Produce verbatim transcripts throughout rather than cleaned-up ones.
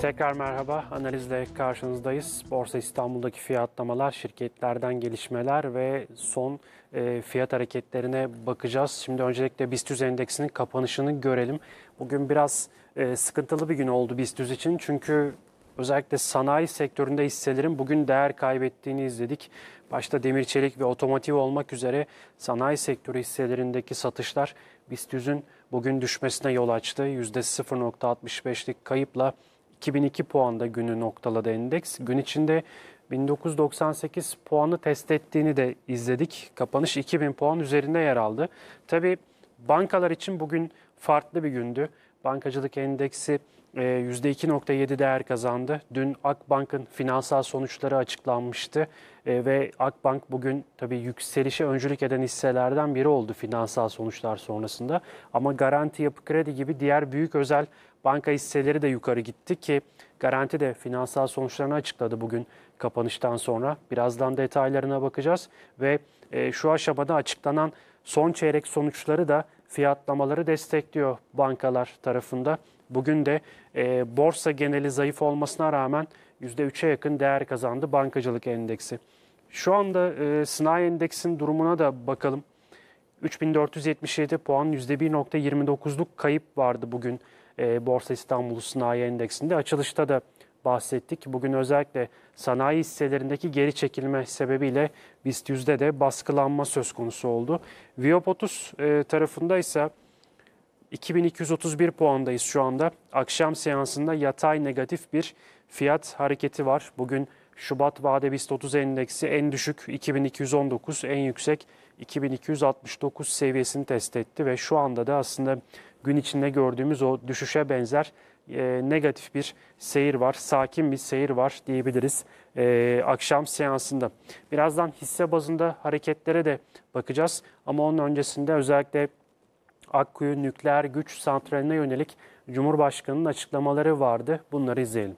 Tekrar merhaba, analizle karşınızdayız. Borsa İstanbul'daki fiyatlamalar, şirketlerden gelişmeler ve son e, fiyat hareketlerine bakacağız. Şimdi öncelikle BIST yüz endeksinin kapanışını görelim. Bugün biraz e, sıkıntılı bir gün oldu BIST yüz için. Çünkü özellikle sanayi sektöründe hisselerin bugün değer kaybettiğini izledik. Başta demir çelik ve otomotiv olmak üzere sanayi sektörü hisselerindeki satışlar BIST yüzün bugün düşmesine yol açtı. yüzde sıfır nokta altmış beşlik kayıpla iki bin iki puanda günü noktaladı endeks. Gün içinde bin dokuz yüz doksan sekiz puanı test ettiğini de izledik. Kapanış iki bin puan üzerinde yer aldı. Tabii bankalar için bugün farklı bir gündü. Bankacılık endeksi yüzde iki nokta yedi değer kazandı. Dün Akbank'ın finansal sonuçları açıklanmıştı ve Akbank bugün tabii yükselişe öncülük eden hisselerden biri oldu finansal sonuçlar sonrasında. Ama Garanti, Yapı Kredi gibi diğer büyük özel banka hisseleri de yukarı gitti ki Garanti de finansal sonuçlarını açıkladı bugün kapanıştan sonra. Birazdan detaylarına bakacağız ve şu aşamada açıklanan son çeyrek sonuçları da fiyatlamaları destekliyor bankalar tarafında. Bugün de e, borsa geneli zayıf olmasına rağmen yüzde üçe yakın değer kazandı bankacılık endeksi. Şu anda e, sanayi endeksinin durumuna da bakalım. üç bin dört yüz yetmiş yedi puan, yüzde bir nokta yirmi dokuzluk kayıp vardı bugün e, Borsa İstanbul Sanayi Endeksinde. Açılışta da bahsettik. Bugün özellikle sanayi hisselerindeki geri çekilme sebebiyle BIST yüzde de baskılanma söz konusu oldu. Viyop otuz e, tarafında ise iki bin iki yüz otuz bir puandayız şu anda. Akşam seansında yatay negatif bir fiyat hareketi var. Bugün Şubat vade BIST otuz endeksi en düşük iki bin iki yüz on dokuz, en yüksek iki bin iki yüz altmış dokuz seviyesini test etti ve şu anda da aslında gün içinde gördüğümüz o düşüşe benzer e, negatif bir seyir var. Sakin bir seyir var diyebiliriz e, akşam seansında. Birazdan hisse bazında hareketlere de bakacağız ama onun öncesinde özellikle Akkuyu Nükleer Güç Santrali'ne yönelik Cumhurbaşkanı'nın açıklamaları vardı. Bunları izleyelim.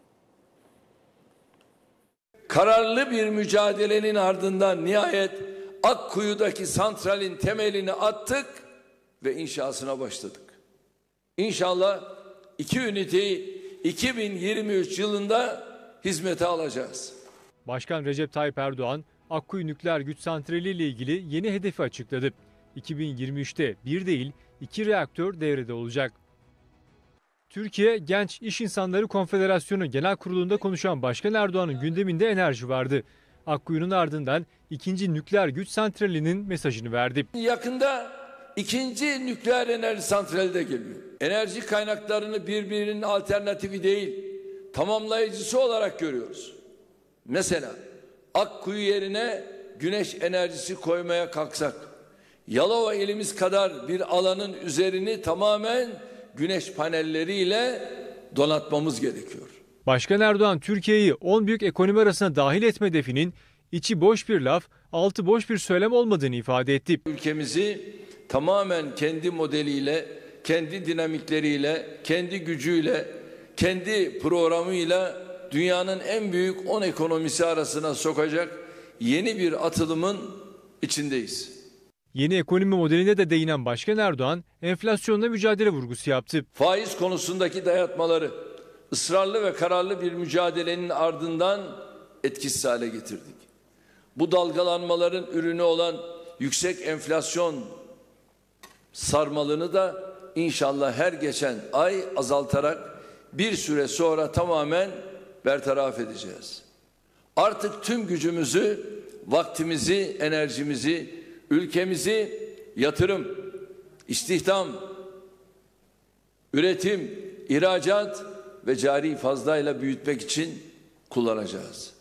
Kararlı bir mücadelenin ardından nihayet Akkuyu'daki santralin temelini attık ve inşasına başladık. İnşallah iki üniteyi iki bin yirmi üç yılında hizmete alacağız. Başkan Recep Tayyip Erdoğan, Akkuyu Nükleer Güç Santrali ile ilgili yeni hedefi açıkladı. iki bin yirmi üçte bir değil, iki reaktör devrede olacak. Türkiye Genç İş İnsanları Konfederasyonu Genel Kurulu'nda konuşan Başkan Erdoğan'ın gündeminde enerji vardı. Akkuyu'nun ardından ikinci nükleer güç santralinin mesajını verdi. Yakında ikinci nükleer enerji santrali de geliyor. Enerji kaynaklarını birbirinin alternatifi değil, tamamlayıcısı olarak görüyoruz. Mesela Akkuyu yerine güneş enerjisi koymaya kalksak, Yalova ilimiz kadar bir alanın üzerini tamamen güneş panelleriyle donatmamız gerekiyor. Başkan Erdoğan, Türkiye'yi on büyük ekonomi arasına dahil etme hedefinin içi boş bir laf, altı boş bir söylem olmadığını ifade etti. Ülkemizi tamamen kendi modeliyle, kendi dinamikleriyle, kendi gücüyle, kendi programıyla dünyanın en büyük on ekonomisi arasına sokacak yeni bir atılımın içindeyiz. Yeni ekonomi modeline de değinen Başkan Erdoğan, enflasyonla mücadele vurgusu yaptı. Faiz konusundaki dayatmaları ısrarlı ve kararlı bir mücadelenin ardından etkisiz hale getirdik. Bu dalgalanmaların ürünü olan yüksek enflasyon sarmalını da inşallah her geçen ay azaltarak bir süre sonra tamamen bertaraf edeceğiz. Artık tüm gücümüzü, vaktimizi, enerjimizi, ülkemizi yatırım, istihdam, üretim, ihracat ve cari fazlayla büyütmek için kullanacağız.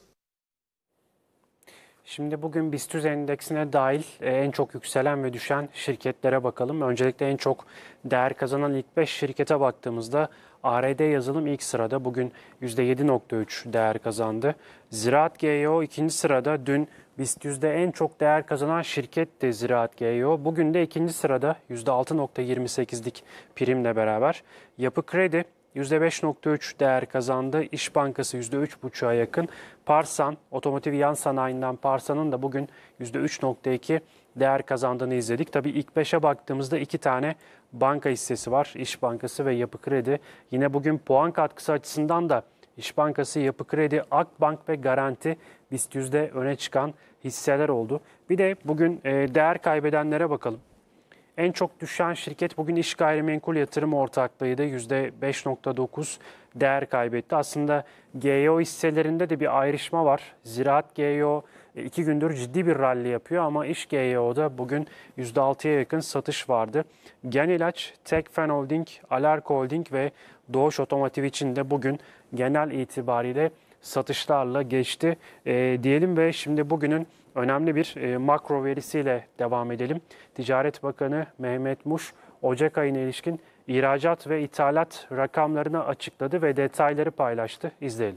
Şimdi bugün BIST yüz endeksine dahil en çok yükselen ve düşen şirketlere bakalım. Öncelikle en çok değer kazanan ilk beş şirkete baktığımızda A R D Yazılım ilk sırada, bugün yüzde yedi nokta üç değer kazandı. Ziraat G Y O ikinci sırada, dün BIST yüzde en çok değer kazanan şirket de Ziraat G Y O. Bugün de ikinci sırada yüzde altı nokta yirmi sekizlik primle beraber. Yapı Kredi yüzde beş nokta üç değer kazandı. İş Bankası yüzde üç buçuğa yakın. Parsan, otomotiv yan sanayinden Parsan'ın da bugün yüzde üç nokta iki değer kazandığını izledik. Tabii ilk beşe baktığımızda iki tane banka hissesi var. İş Bankası ve Yapı Kredi. Yine bugün puan katkısı açısından da İş Bankası, Yapı Kredi, Akbank ve Garanti BIST yüzde öne çıkan hisseler oldu. Bir de bugün değer kaybedenlere bakalım. En çok düşen şirket bugün İş Gayrimenkul Yatırım Ortaklığı'ydı. yüzde beş nokta dokuz değer kaybetti. Aslında G Y O hisselerinde de bir ayrışma var. Ziraat G Y O iki gündür ciddi bir rally yapıyor ama İş G Y O'da bugün yüzde altıya yakın satış vardı. Gen İlaç, Tekfen Holding, Alarko Holding ve Doğuş Otomotiv için de bugün genel itibariyle satışlarla geçti e, diyelim ve şimdi bugünün önemli bir e, makro verisiyle devam edelim. Ticaret Bakanı Mehmet Muş, Ocak ayına ilişkin ihracat ve ithalat rakamlarını açıkladı ve detayları paylaştı. İzleyelim.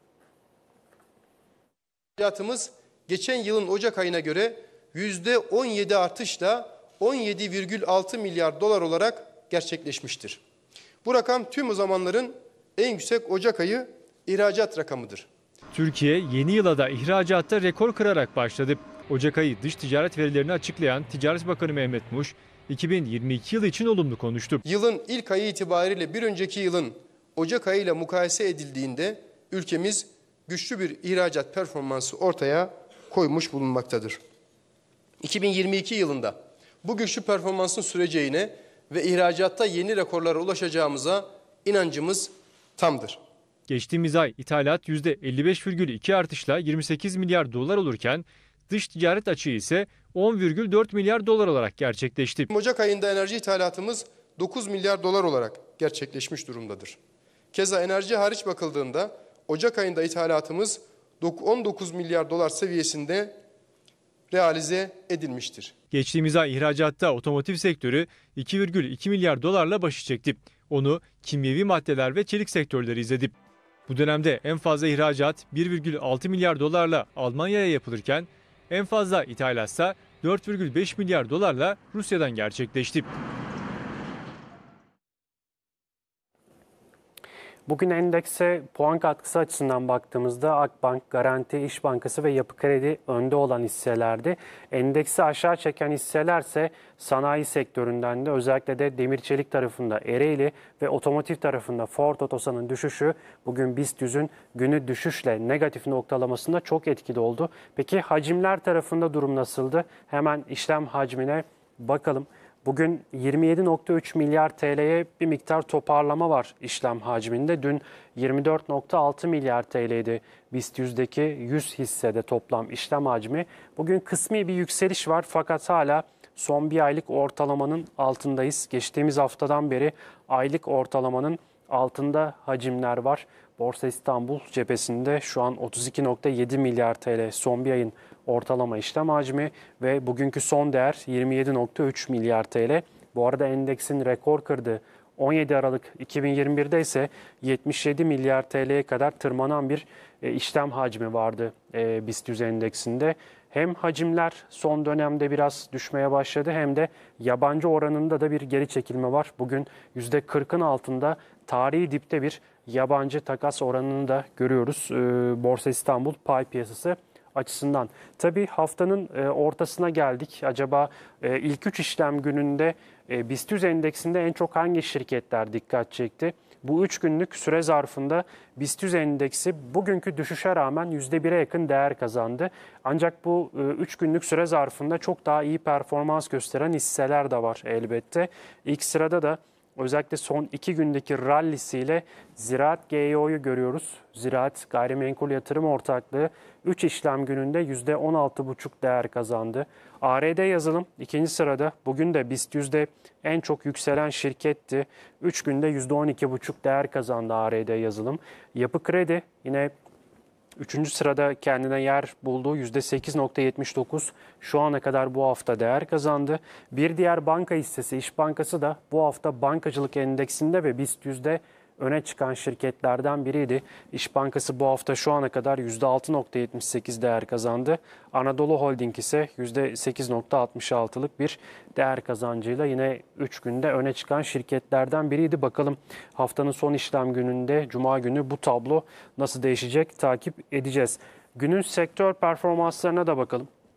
İhracatımız geçen yılın Ocak ayına göre yüzde on yedi artışla on yedi virgül altı milyar dolar olarak gerçekleşmiştir. Bu rakam tüm o zamanların en yüksek Ocak ayı ihracat rakamıdır. Türkiye yeni yıla da ihracatta rekor kırarak başladı. Ocak ayı dış ticaret verilerini açıklayan Ticaret Bakanı Mehmet Muş, iki bin yirmi iki yılı için olumlu konuştu. Yılın ilk ayı itibariyle bir önceki yılın Ocak ayıyla mukayese edildiğinde ülkemiz güçlü bir ihracat performansı ortaya koymuş bulunmaktadır. iki bin yirmi iki yılında bu güçlü performansın süreceğine ve ihracatta yeni rekorlara ulaşacağımıza inancımız tamdır. Geçtiğimiz ay ithalat yüzde elli beş virgül iki artışla yirmi sekiz milyar dolar olurken dış ticaret açığı ise on virgül dört milyar dolar olarak gerçekleşti. Ocak ayında enerji ithalatımız dokuz milyar dolar olarak gerçekleşmiş durumdadır. Keza enerji hariç bakıldığında Ocak ayında ithalatımız on dokuz milyar dolar seviyesinde realize edilmiştir. Geçtiğimiz ay ihracatta otomotiv sektörü iki virgül iki milyar dolarla başı çekti. Onu kimyevi maddeler ve çelik sektörleri izledi. Bu dönemde en fazla ihracat bir virgül altı milyar dolarla Almanya'ya yapılırken en fazla ithalatsa dört virgül beş milyar dolarla Rusya'dan gerçekleşti. Bugün endekse puan katkısı açısından baktığımızda Akbank, Garanti, İş Bankası ve Yapı Kredi önde olan hisselerdi. Endeksi aşağı çeken hisselerse sanayi sektöründen de özellikle de demir çelik tarafında Ereğli ve otomotiv tarafında Ford Otosan'ın düşüşü bugün BIST yüzün günü düşüşle negatif noktalamasında çok etkili oldu. Peki hacimler tarafında durum nasıldı? Hemen işlem hacmine bakalım. Bugün yirmi yedi nokta üç milyar T L'ye bir miktar toparlama var işlem hacminde. Dün yirmi dört nokta altı milyar T L'ydi BIST yüzdeki yüz hissede toplam işlem hacmi. Bugün kısmi bir yükseliş var fakat hala son bir aylık ortalamanın altındayız. Geçtiğimiz haftadan beri aylık ortalamanın altında hacimler var. Borsa İstanbul cephesinde şu an otuz iki nokta yedi milyar T L son bir ayın ortalama işlem hacmi ve bugünkü son değer yirmi yedi nokta üç milyar T L. Bu arada endeksin rekor kırdığı on yedi Aralık iki bin yirmi bir'de ise yetmiş yedi milyar T L'ye kadar tırmanan bir işlem hacmi vardı BIST yüz endeksinde. Hem hacimler son dönemde biraz düşmeye başladı hem de yabancı oranında da bir geri çekilme var. Bugün yüzde kırk'ın altında tarihi dipte bir yabancı takas oranını da görüyoruz Borsa İstanbul pay piyasası açısından. Tabii haftanın ortasına geldik. Acaba ilk üç işlem gününde BIST yüz endeksinde en çok hangi şirketler dikkat çekti? Bu üç günlük süre zarfında BIST yüz endeksi bugünkü düşüşe rağmen yüzde bir'e yakın değer kazandı. Ancak bu üç günlük süre zarfında çok daha iyi performans gösteren hisseler de var elbette. İlk sırada da özellikle son iki gündeki rallisiyle Ziraat G Y O'yu görüyoruz. Ziraat Gayrimenkul Yatırım Ortaklığı üç işlem gününde yüzde on altı buçuk değer kazandı. A R D Yazılım ikinci sırada. Bugün de BIST yüzde en çok yükselen şirketti. üç günde yüzde on iki buçuk değer kazandı A R D Yazılım. Yapı Kredi yine üçüncü sırada kendine yer bulduğu yüzde sekiz nokta yetmiş dokuz şu ana kadar bu hafta değer kazandı. Bir diğer banka hissesi İş Bankası da bu hafta bankacılık endeksinde ve BIST yüzde öne çıkan şirketlerden biriydi. İş Bankası bu hafta şu ana kadar yüzde altı nokta yetmiş sekiz değer kazandı. Anadolu Holding ise yüzde sekiz nokta altmış altı'lık bir değer kazancıyla yine üç günde öne çıkan şirketlerden biriydi. Bakalım haftanın son işlem gününde Cuma günü bu tablo nasıl değişecek takip edeceğiz. Günün sektör performanslarına da bakalım.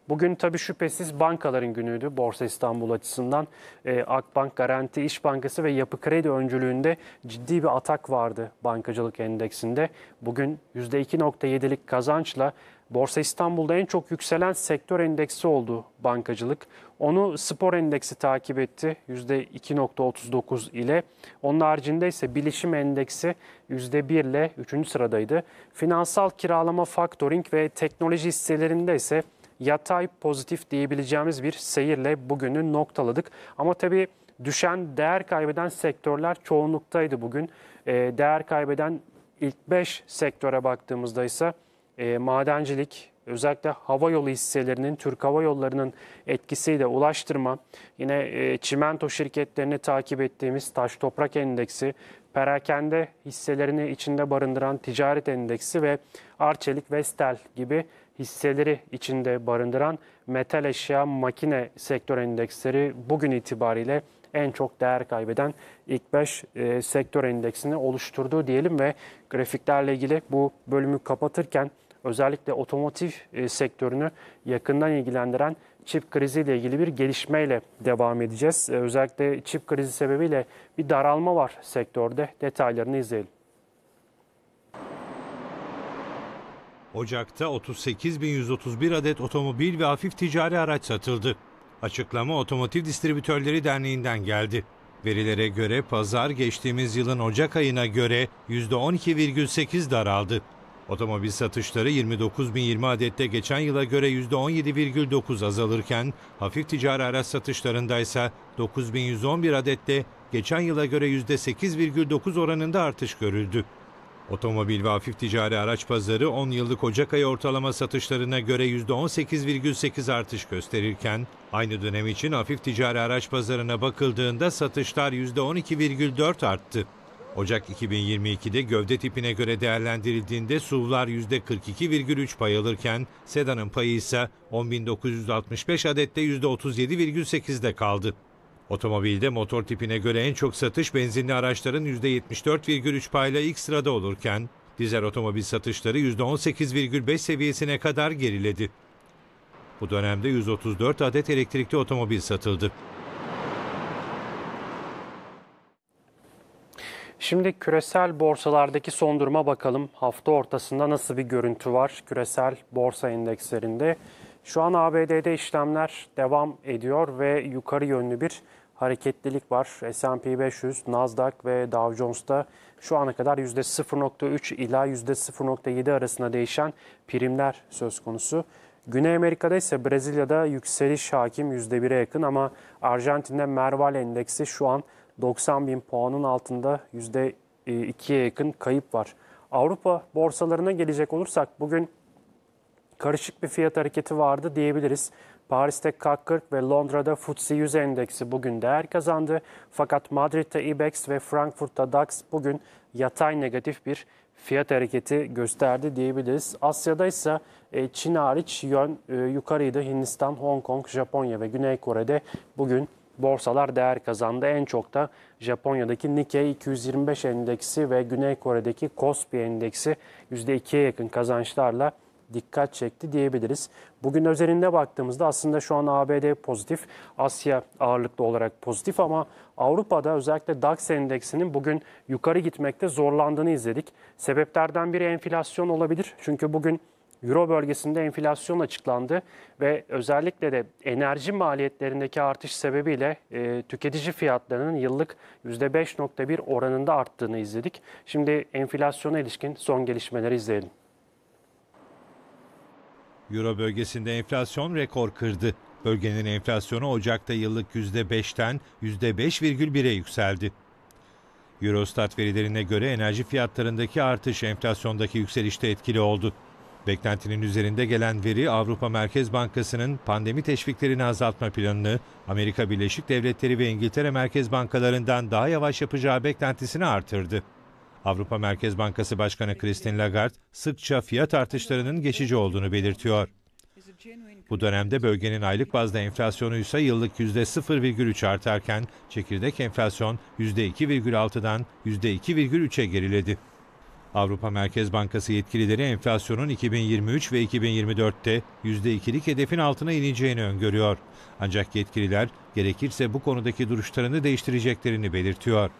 Bugün tabii şüphesiz bankaların günüydü Borsa İstanbul açısından. Ee, Akbank, Garanti, İş Bankası ve Yapı Kredi öncülüğünde ciddi bir atak vardı bankacılık endeksinde. Bugün yüzde iki nokta yedilik kazançla Borsa İstanbul'da en çok yükselen sektör endeksi oldu bankacılık. Onu spor endeksi takip etti yüzde iki nokta otuz dokuz ile. Onun haricinde ise bilişim endeksi yüzde bir ile üçüncü sıradaydı. Finansal kiralama, faktoring ve teknoloji hisselerinde ise yatay pozitif diyebileceğimiz bir seyirle bugünü noktaladık. Ama tabii düşen, değer kaybeden sektörler çoğunluktaydı bugün. Değer kaybeden ilk beş sektöre baktığımızda ise E, madencilik, özellikle havayolu hisselerinin, Türk Hava Yolları'nın etkisiyle ulaştırma, yine e, çimento şirketlerini takip ettiğimiz Taş Toprak Endeksi, perakende hisselerini içinde barındıran Ticaret Endeksi ve Arçelik, Vestel gibi hisseleri içinde barındıran metal eşya, makine sektör endeksleri bugün itibariyle en çok değer kaybeden ilk beş e, sektör endeksini oluşturdu diyelim ve grafiklerle ilgili bu bölümü kapatırken özellikle otomotiv e, sektörünü yakından ilgilendiren çip kriziyle ilgili bir gelişmeyle devam edeceğiz. E, özellikle çip krizi sebebiyle bir daralma var sektörde. Detaylarını izleyelim. Ocak'ta otuz sekiz bin yüz otuz bir adet otomobil ve hafif ticari araç satıldı. Açıklama Otomotiv Distribütörleri Derneği'nden geldi. Verilere göre pazar geçtiğimiz yılın Ocak ayına göre yüzde on iki virgül sekiz daraldı. Otomobil satışları yirmi dokuz bin yirmi adette geçen yıla göre yüzde on yedi virgül dokuz azalırken hafif ticari araç satışlarında ise dokuz bin yüz on bir adette geçen yıla göre yüzde sekiz virgül dokuz oranında artış görüldü. Otomobil ve hafif ticari araç pazarı on yıllık Ocak ayı ortalama satışlarına göre yüzde on sekiz virgül sekiz artış gösterirken aynı dönem için hafif ticari araç pazarına bakıldığında satışlar yüzde on iki virgül dört arttı. Ocak iki bin yirmi iki'de gövde tipine göre değerlendirildiğinde S U V'lar yüzde kırk iki virgül üç pay alırken sedanın payı ise on bin dokuz yüz altmış beş adette yüzde otuz yedi virgül sekiz'de kaldı. Otomobilde motor tipine göre en çok satış benzinli araçların yüzde yetmiş dört virgül üç payla ilk sırada olurken dizel otomobil satışları yüzde on sekiz virgül beş seviyesine kadar geriledi. Bu dönemde yüz otuz dört adet elektrikli otomobil satıldı. Şimdi küresel borsalardaki son duruma bakalım. Hafta ortasında nasıl bir görüntü var küresel borsa endekslerinde? Şu an A B D'de işlemler devam ediyor ve yukarı yönlü bir hareketlilik var. S and P beş yüz, Nasdaq ve Dow Jones'ta şu ana kadar yüzde sıfır nokta üç ila yüzde sıfır nokta yedi arasında değişen primler söz konusu. Güney Amerika'da ise Brezilya'da yükseliş hakim yüzde bir'e yakın ama Arjantin'de Merval endeksi şu an doksan bin puanın altında yüzde iki'ye yakın kayıp var. Avrupa borsalarına gelecek olursak bugün karışık bir fiyat hareketi vardı diyebiliriz. Paris'te C A C kırk ve Londra'da F T S E yüz endeksi bugün değer kazandı. Fakat Madrid'de I B E X ve Frankfurt'ta DAX bugün yatay negatif bir fiyat hareketi gösterdi diyebiliriz. Asya'da ise Çin hariç yön yukarıydı. Hindistan, Hong Kong, Japonya ve Güney Kore'de bugün borsalar değer kazandı. En çok da Japonya'daki Nikkei iki yüz yirmi beş endeksi ve Güney Kore'deki Kospi endeksi yüzde iki'ye yakın kazançlarla dikkat çekti diyebiliriz. Bugün özelinde baktığımızda aslında şu an A B D pozitif, Asya ağırlıklı olarak pozitif ama Avrupa'da özellikle DAX endeksinin bugün yukarı gitmekte zorlandığını izledik. Sebeplerden biri enflasyon olabilir. Çünkü bugün Euro bölgesinde enflasyon açıklandı ve özellikle de enerji maliyetlerindeki artış sebebiyle e, tüketici fiyatlarının yıllık yüzde beş nokta bir oranında arttığını izledik. Şimdi enflasyona ilişkin son gelişmeleri izleyelim. Euro bölgesinde enflasyon rekor kırdı. Bölgenin enflasyonu Ocak'ta yıllık yüzde beş'ten yüzde beş virgül bir'e yükseldi. Eurostat verilerine göre enerji fiyatlarındaki artış enflasyondaki yükselişte etkili oldu. Beklentinin üzerinde gelen veri Avrupa Merkez Bankası'nın pandemi teşviklerini azaltma planını Amerika Birleşik Devletleri ve İngiltere Merkez Bankalarından daha yavaş yapacağı beklentisini artırdı. Avrupa Merkez Bankası Başkanı Christine Lagarde sıkça fiyat artışlarının geçici olduğunu belirtiyor. Bu dönemde bölgenin aylık bazda enflasyonu ise yıllık yüzde sıfır virgül üç artarken çekirdek enflasyon yüzde iki virgül altı'dan yüzde iki virgül üç'e geriledi. Avrupa Merkez Bankası yetkilileri enflasyonun iki bin yirmi üç ve iki bin yirmi dörtte yüzde ikilik hedefin altına ineceğini öngörüyor. Ancak yetkililer gerekirse bu konudaki duruşlarını değiştireceklerini belirtiyor.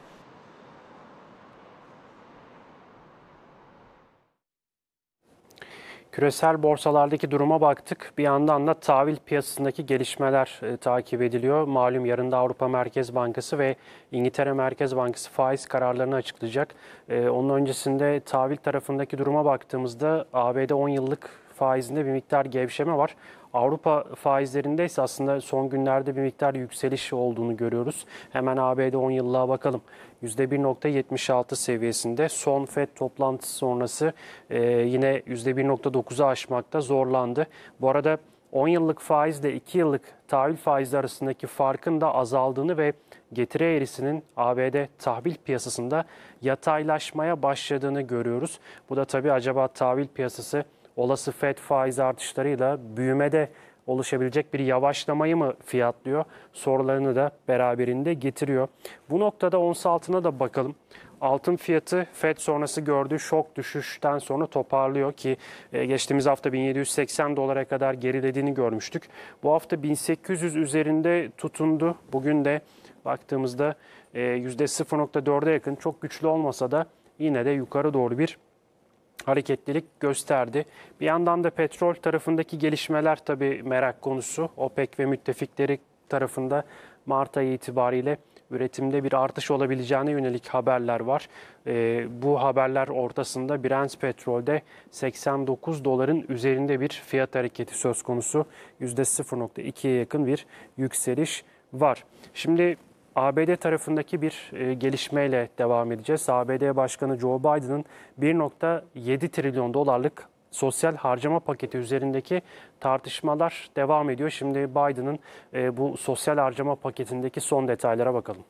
Küresel borsalardaki duruma baktık. Bir yandan da tahvil piyasasındaki gelişmeler e, takip ediliyor. Malum yarın da Avrupa Merkez Bankası ve İngiltere Merkez Bankası faiz kararlarını açıklayacak. E, onun öncesinde tahvil tarafındaki duruma baktığımızda A B D on yıllık faizinde bir miktar gevşeme var. Avrupa faizlerinde ise aslında son günlerde bir miktar yükseliş olduğunu görüyoruz. Hemen A B D on yıllığa bakalım. yüzde bir nokta yetmiş altı seviyesinde. Son Fed toplantısı sonrası e, yine yüzde bir nokta dokuzu aşmakta zorlandı. Bu arada on yıllık faizle iki yıllık tahvil faizi arasındaki farkın da azaldığını ve getiri eğrisinin A B D tahvil piyasasında yataylaşmaya başladığını görüyoruz. Bu da tabii acaba tahvil piyasası olası Fed faiz artışlarıyla büyümede oluşabilecek bir yavaşlamayı mı fiyatlıyor sorularını da beraberinde getiriyor. Bu noktada ons altına da bakalım. Altın fiyatı Fed sonrası gördüğü şok düşüşten sonra toparlıyor ki geçtiğimiz hafta bin yedi yüz seksen dolara kadar gerilediğini görmüştük. Bu hafta bin sekiz yüz üzerinde tutundu. Bugün de baktığımızda yüzde sıfır nokta dörde yakın, çok güçlü olmasa da yine de yukarı doğru bir hareketlilik gösterdi. Bir yandan da petrol tarafındaki gelişmeler tabii merak konusu. OPEC ve müttefikleri tarafında Mart ayı itibariyle üretimde bir artış olabileceğine yönelik haberler var. Ee, bu haberler ortasında Brent petrolde seksen dokuz doların üzerinde bir fiyat hareketi söz konusu. yüzde sıfır nokta ikiye yakın bir yükseliş var. Şimdi A B D tarafındaki bir e, gelişmeyle devam edeceğiz. A B D Başkanı Joe Biden'ın bir nokta yedi trilyon dolarlık sosyal harcama paketi üzerindeki tartışmalar devam ediyor. Şimdi Biden'ın e, bu sosyal harcama paketindeki son detaylara bakalım.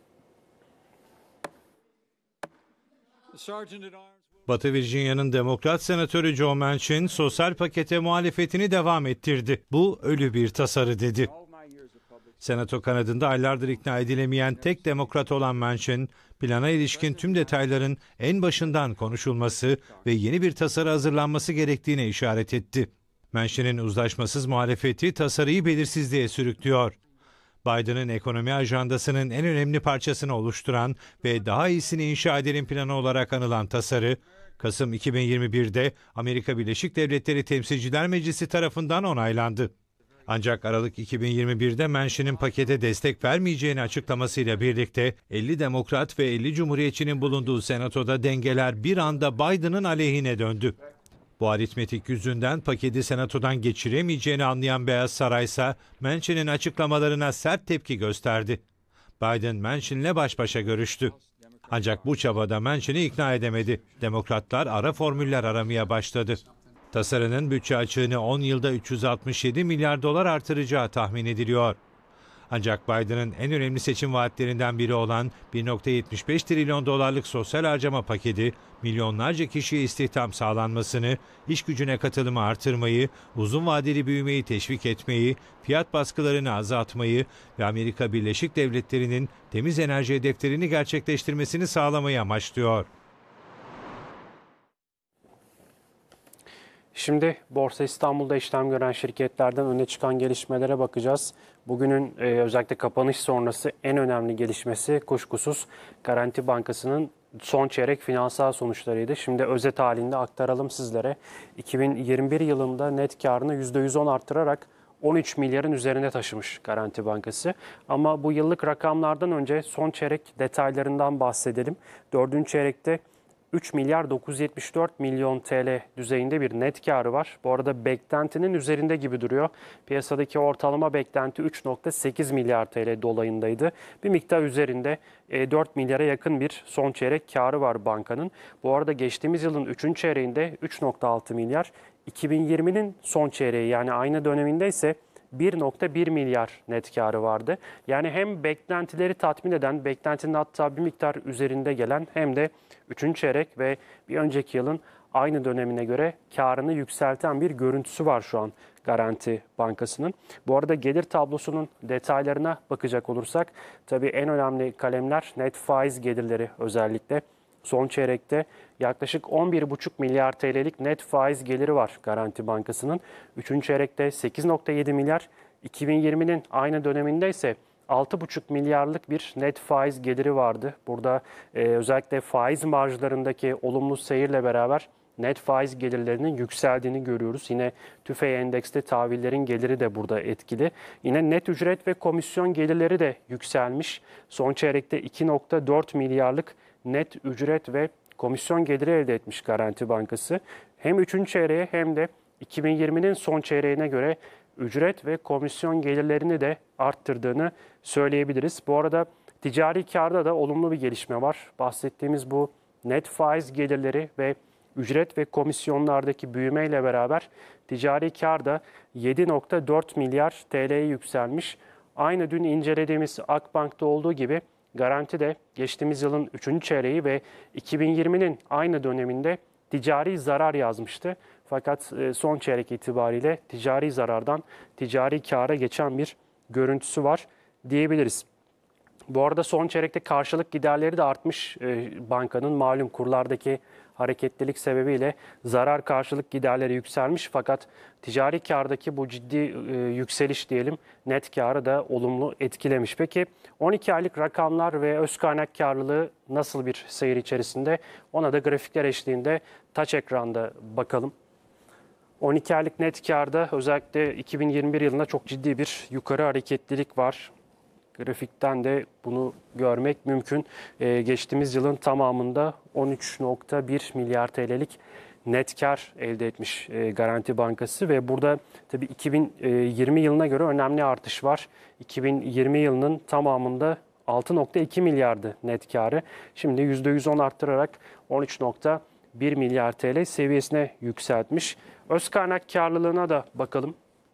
Batı Virginia'nın Demokrat Senatörü Joe Manchin sosyal pakete muhalefetini devam ettirdi. Bu ölü bir tasarı dedi. Senato kanadında aylardır ikna edilemeyen tek demokrat olan Manchin, plana ilişkin tüm detayların en başından konuşulması ve yeni bir tasarı hazırlanması gerektiğine işaret etti. Manchin'in uzlaşmasız muhalefeti tasarıyı belirsizliğe sürüklüyor. Biden'ın ekonomi ajandasının en önemli parçasını oluşturan ve daha iyisini inşa edelim planı olarak anılan tasarı, Kasım iki bin yirmi birde Amerika Birleşik Devletleri Temsilciler Meclisi tarafından onaylandı. Ancak Aralık iki bin yirmi birde Manchin'in pakete destek vermeyeceğini açıklamasıyla birlikte elli demokrat ve elli cumhuriyetçinin bulunduğu senatoda dengeler bir anda Biden'ın aleyhine döndü. Bu aritmetik yüzünden paketi senatodan geçiremeyeceğini anlayan Beyaz Saray ise Manchin'in açıklamalarına sert tepki gösterdi. Biden Manchin'le baş başa görüştü. Ancak bu çabada Manchin'i ikna edemedi. Demokratlar ara formüller aramaya başladı. Tasarının bütçe açığını on yılda üç yüz altmış yedi milyar dolar artıracağı tahmin ediliyor. Ancak Biden'ın en önemli seçim vaatlerinden biri olan bir nokta yetmiş beş trilyon dolarlık sosyal harcama paketi, milyonlarca kişiye istihdam sağlanmasını, iş gücüne katılımı artırmayı, uzun vadeli büyümeyi teşvik etmeyi, fiyat baskılarını azaltmayı ve Amerika Birleşik Devletleri'nin temiz enerji hedeflerini gerçekleştirmesini sağlamayı amaçlıyor. Şimdi Borsa İstanbul'da işlem gören şirketlerden öne çıkan gelişmelere bakacağız. Bugünün e, özellikle kapanış sonrası en önemli gelişmesi kuşkusuz Garanti Bankası'nın son çeyrek finansal sonuçlarıydı. Şimdi özet halinde aktaralım sizlere. iki bin yirmi bir yılında net karını yüzde yüz on arttırarak on üç milyarın üzerine taşımış Garanti Bankası. Ama bu yıllık rakamlardan önce son çeyrek detaylarından bahsedelim. Dördüncü çeyrekte üç milyar dokuz yüz yetmiş dört milyon T L düzeyinde bir net karı var. Bu arada beklentinin üzerinde gibi duruyor. Piyasadaki ortalama beklenti üç nokta sekiz milyar T L dolayındaydı. Bir miktar üzerinde dört milyara yakın bir son çeyrek karı var bankanın. Bu arada geçtiğimiz yılın üçüncü çeyreğinde üç nokta altı milyar, iki bin yirminin son çeyreği yani aynı döneminde ise bir nokta bir milyar net karı vardı. Yani hem beklentileri tatmin eden, beklentinin hatta bir miktar üzerinde gelen hem de üçüncü çeyrek ve bir önceki yılın aynı dönemine göre karını yükselten bir görüntüsü var şu an Garanti Bankası'nın. Bu arada gelir tablosunun detaylarına bakacak olursak tabii en önemli kalemler net faiz gelirleri özellikle. Son çeyrekte yaklaşık on bir buçuk milyar T L'lik net faiz geliri var Garanti Bankası'nın. Üçüncü çeyrekte sekiz nokta yedi milyar, iki bin yirminin aynı döneminde ise altı buçuk milyarlık bir net faiz geliri vardı. Burada e, özellikle faiz marjlarındaki olumlu seyirle beraber net faiz gelirlerinin yükseldiğini görüyoruz. Yine TÜFE endekste tahvillerin geliri de burada etkili. Yine net ücret ve komisyon gelirleri de yükselmiş. Son çeyrekte iki nokta dört milyarlık net ücret ve komisyon geliri elde etmiş Garanti Bankası. Hem üçüncü çeyreğe hem de iki bin yirminin son çeyreğine göre ücret ve komisyon gelirlerini de arttırdığını söyleyebiliriz. Bu arada ticari kârda da olumlu bir gelişme var. Bahsettiğimiz bu net faiz gelirleri ve ücret ve komisyonlardaki büyümeyle beraber ticari kâr da yedi nokta dört milyar T L'ye yükselmiş. Aynı dün incelediğimiz Akbank'ta olduğu gibi Garanti de geçtiğimiz yılın üçüncü çeyreği ve iki bin yirminin aynı döneminde ticari zarar yazmıştı. Fakat son çeyrek itibariyle ticari zarardan ticari kâra geçen bir görüntüsü var diyebiliriz. Bu arada son çeyrekte karşılık giderleri de artmış bankanın, malum kurlardaki hareketlilik sebebiyle zarar karşılık giderleri yükselmiş. Fakat ticari kârdaki bu ciddi yükseliş diyelim net kârı da olumlu etkilemiş. Peki on iki aylık rakamlar ve öz kaynak kârlılığı nasıl bir seyir içerisinde? Ona da grafikler eşliğinde taç ekranda bakalım. on iki aylık net kârda özellikle iki bin yirmi bir yılında çok ciddi bir yukarı hareketlilik var. Grafikten de bunu görmek mümkün. Ee, geçtiğimiz yılın tamamında on üç nokta bir milyar T L'lik net kar elde etmiş e, Garanti Bankası ve burada tabii iki bin yirmi yılına göre önemli artış var. iki bin yirmi yılının tamamında altı nokta iki milyardı net karı. Şimdi yüzde yüz on arttırarak on üç nokta bir milyar T L seviyesine yükseltmiş. Öz kaynak karlılığına da bakalım.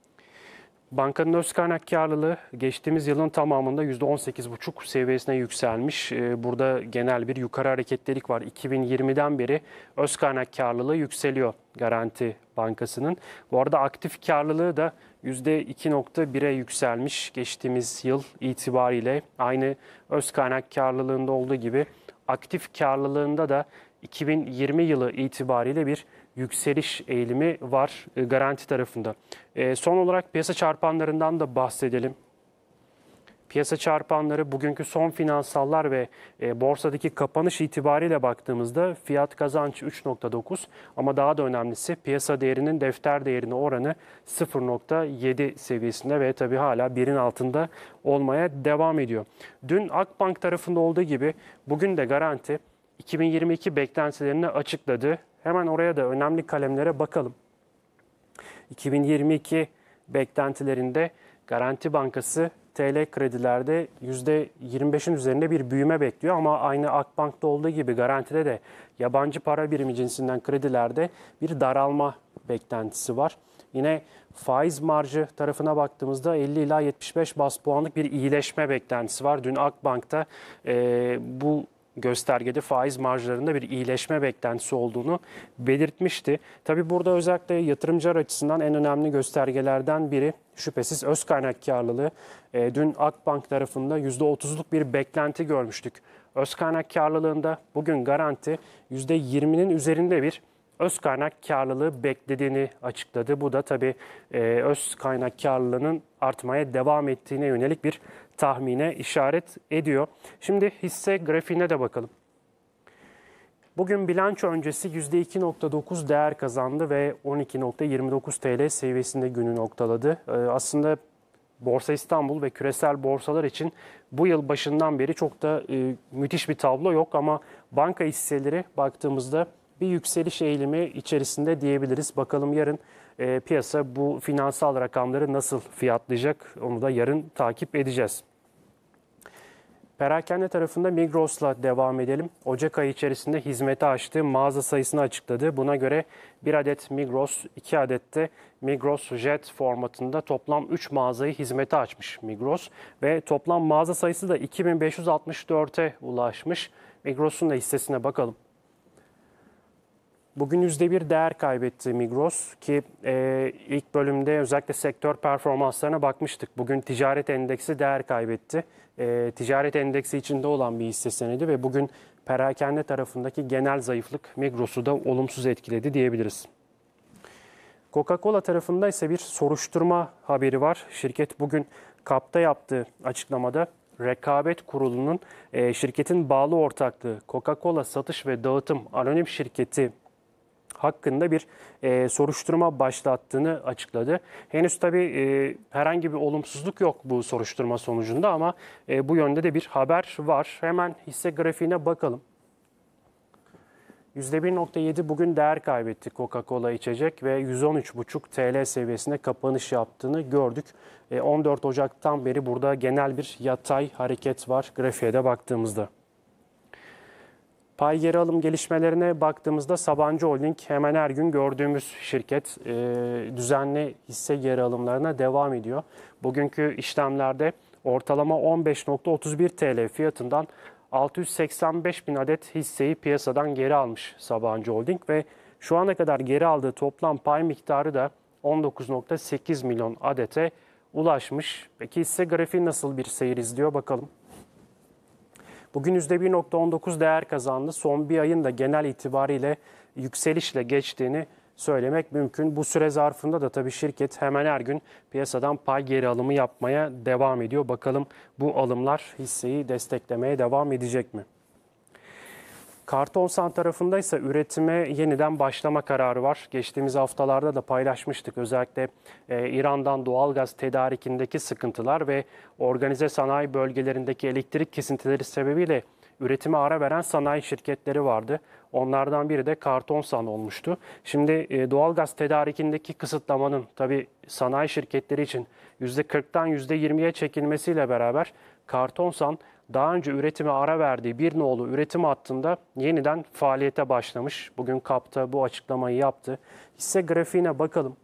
Bankanın öz kaynak karlılığı geçtiğimiz yılın tamamında yüzde on sekiz buçuk seviyesine yükselmiş. Burada genel bir yukarı hareketlilik var. iki bin yirmiden beri öz kaynak karlılığı yükseliyor Garanti Bankası'nın. Bu arada aktif karlılığı da yüzde iki nokta bire yükselmiş geçtiğimiz yıl itibariyle. Aynı öz kaynak karlılığında olduğu gibi aktif karlılığında da iki bin yirmi yılı itibariyle bir yükseliş eğilimi var Garanti tarafında. E, son olarak piyasa çarpanlarından da bahsedelim. Piyasa çarpanları bugünkü son finansallar ve e, borsadaki kapanış itibariyle baktığımızda fiyat kazanç üç nokta dokuz ama daha da önemlisi piyasa değerinin defter değerine oranı sıfır nokta yedi seviyesinde ve tabii hala birin altında olmaya devam ediyor. Dün Akbank tarafında olduğu gibi bugün de Garanti iki bin yirmi iki beklentilerini açıkladı. Hemen oraya da önemli kalemlere bakalım. iki bin yirmi iki beklentilerinde Garanti Bankası T L kredilerde yüzde yirmi beşin üzerinde bir büyüme bekliyor ama aynı Akbank'ta olduğu gibi Garanti'de de yabancı para birimi cinsinden kredilerde bir daralma beklentisi var. Yine faiz marjı tarafına baktığımızda elli ila yetmiş beş bas puanlık bir iyileşme beklentisi var. Dün Akbank'ta e, bu göstergede faiz marjlarında bir iyileşme beklentisi olduğunu belirtmişti. Tabii burada özellikle yatırımcılar açısından en önemli göstergelerden biri şüphesiz öz kaynak karlılığı. E, dün Akbank tarafında yüzde otuzluk bir beklenti görmüştük. Öz kaynak karlılığında bugün Garanti yüzde yirminin üzerinde bir öz kaynak karlılığı beklediğini açıkladı. Bu da tabii e, öz kaynak karlılığının artmaya devam ettiğine yönelik bir tahmine işaret ediyor. Şimdi hisse grafiğine de bakalım. Bugün bilanço öncesi yüzde iki nokta dokuz değer kazandı ve on iki nokta yirmi dokuz T L seviyesinde günü noktaladı. Ee, aslında Borsa İstanbul ve küresel borsalar için bu yıl başından beri çok da e, müthiş bir tablo yok ama banka hisseleri baktığımızda bir yükseliş eğilimi içerisinde diyebiliriz. Bakalım yarın e, piyasa bu finansal rakamları nasıl fiyatlayacak onu da yarın takip edeceğiz. Perakende tarafında Migros'la devam edelim. Ocak ayı içerisinde hizmete açtığı mağaza sayısını açıkladı. Buna göre bir adet Migros, iki adet de Migros Jet formatında toplam üç mağazayı hizmete açmış Migros. Ve toplam mağaza sayısı da iki bin beş yüz altmış dört'e ulaşmış. Migros'un da hissesine bakalım. Bugün yüzde bir değer kaybetti Migros ki e, ilk bölümde özellikle sektör performanslarına bakmıştık. Bugün ticaret endeksi değer kaybetti. E, ticaret endeksi içinde olan bir hisse senedi ve bugün perakende tarafındaki genel zayıflık Migros'u da olumsuz etkiledi diyebiliriz. Coca-Cola tarafında ise bir soruşturma haberi var. Şirket bugün K A P'ta yaptığı açıklamada Rekabet Kurulu'nun e, şirketin bağlı ortaklığı Coca-Cola Satış ve Dağıtım Anonim Şirketi hakkında bir e, soruşturma başlattığını açıkladı. Henüz tabii e, herhangi bir olumsuzluk yok bu soruşturma sonucunda ama e, bu yönde de bir haber var. Hemen hisse grafiğine bakalım. yüzde bir nokta yedi bugün değer kaybetti Coca-Cola içecek ve yüz on üç buçuk T L seviyesine kapanış yaptığını gördük. on dört Ocak'tan beri burada genel bir yatay hareket var grafiğe de baktığımızda. Pay geri alım gelişmelerine baktığımızda Sabancı Holding hemen her gün gördüğümüz şirket düzenli hisse geri alımlarına devam ediyor. Bugünkü işlemlerde ortalama on beş nokta otuz bir T L fiyatından altı yüz seksen beş bin adet hisseyi piyasadan geri almış Sabancı Holding ve şu ana kadar geri aldığı toplam pay miktarı da on dokuz nokta sekiz milyon adete ulaşmış. Peki hisse grafiği nasıl bir seyir izliyor bakalım. Bugün yüzde bir nokta on dokuz değer kazandı. Son bir ayın da genel itibariyle yükselişle geçtiğini söylemek mümkün. Bu süre zarfında da tabii şirket hemen her gün piyasadan pay geri alımı yapmaya devam ediyor. Bakalım bu alımlar hisseyi desteklemeye devam edecek mi? Kartonsan tarafında ise üretime yeniden başlama kararı var. Geçtiğimiz haftalarda da paylaşmıştık. Özellikle e, İran'dan doğalgaz tedarikindeki sıkıntılar ve organize sanayi bölgelerindeki elektrik kesintileri sebebiyle üretime ara veren sanayi şirketleri vardı. Onlardan biri de Kartonsan olmuştu. Şimdi e, doğalgaz tedarikindeki kısıtlamanın tabii sanayi şirketleri için yüzde kırktan yüzde yirmiye çekilmesiyle beraber Kartonsan daha önce üretime ara verdiği bir nolu üretim hattında yeniden faaliyete başlamış. Bugün K A P'ta bu açıklamayı yaptı. Hisse grafiğine bakalım.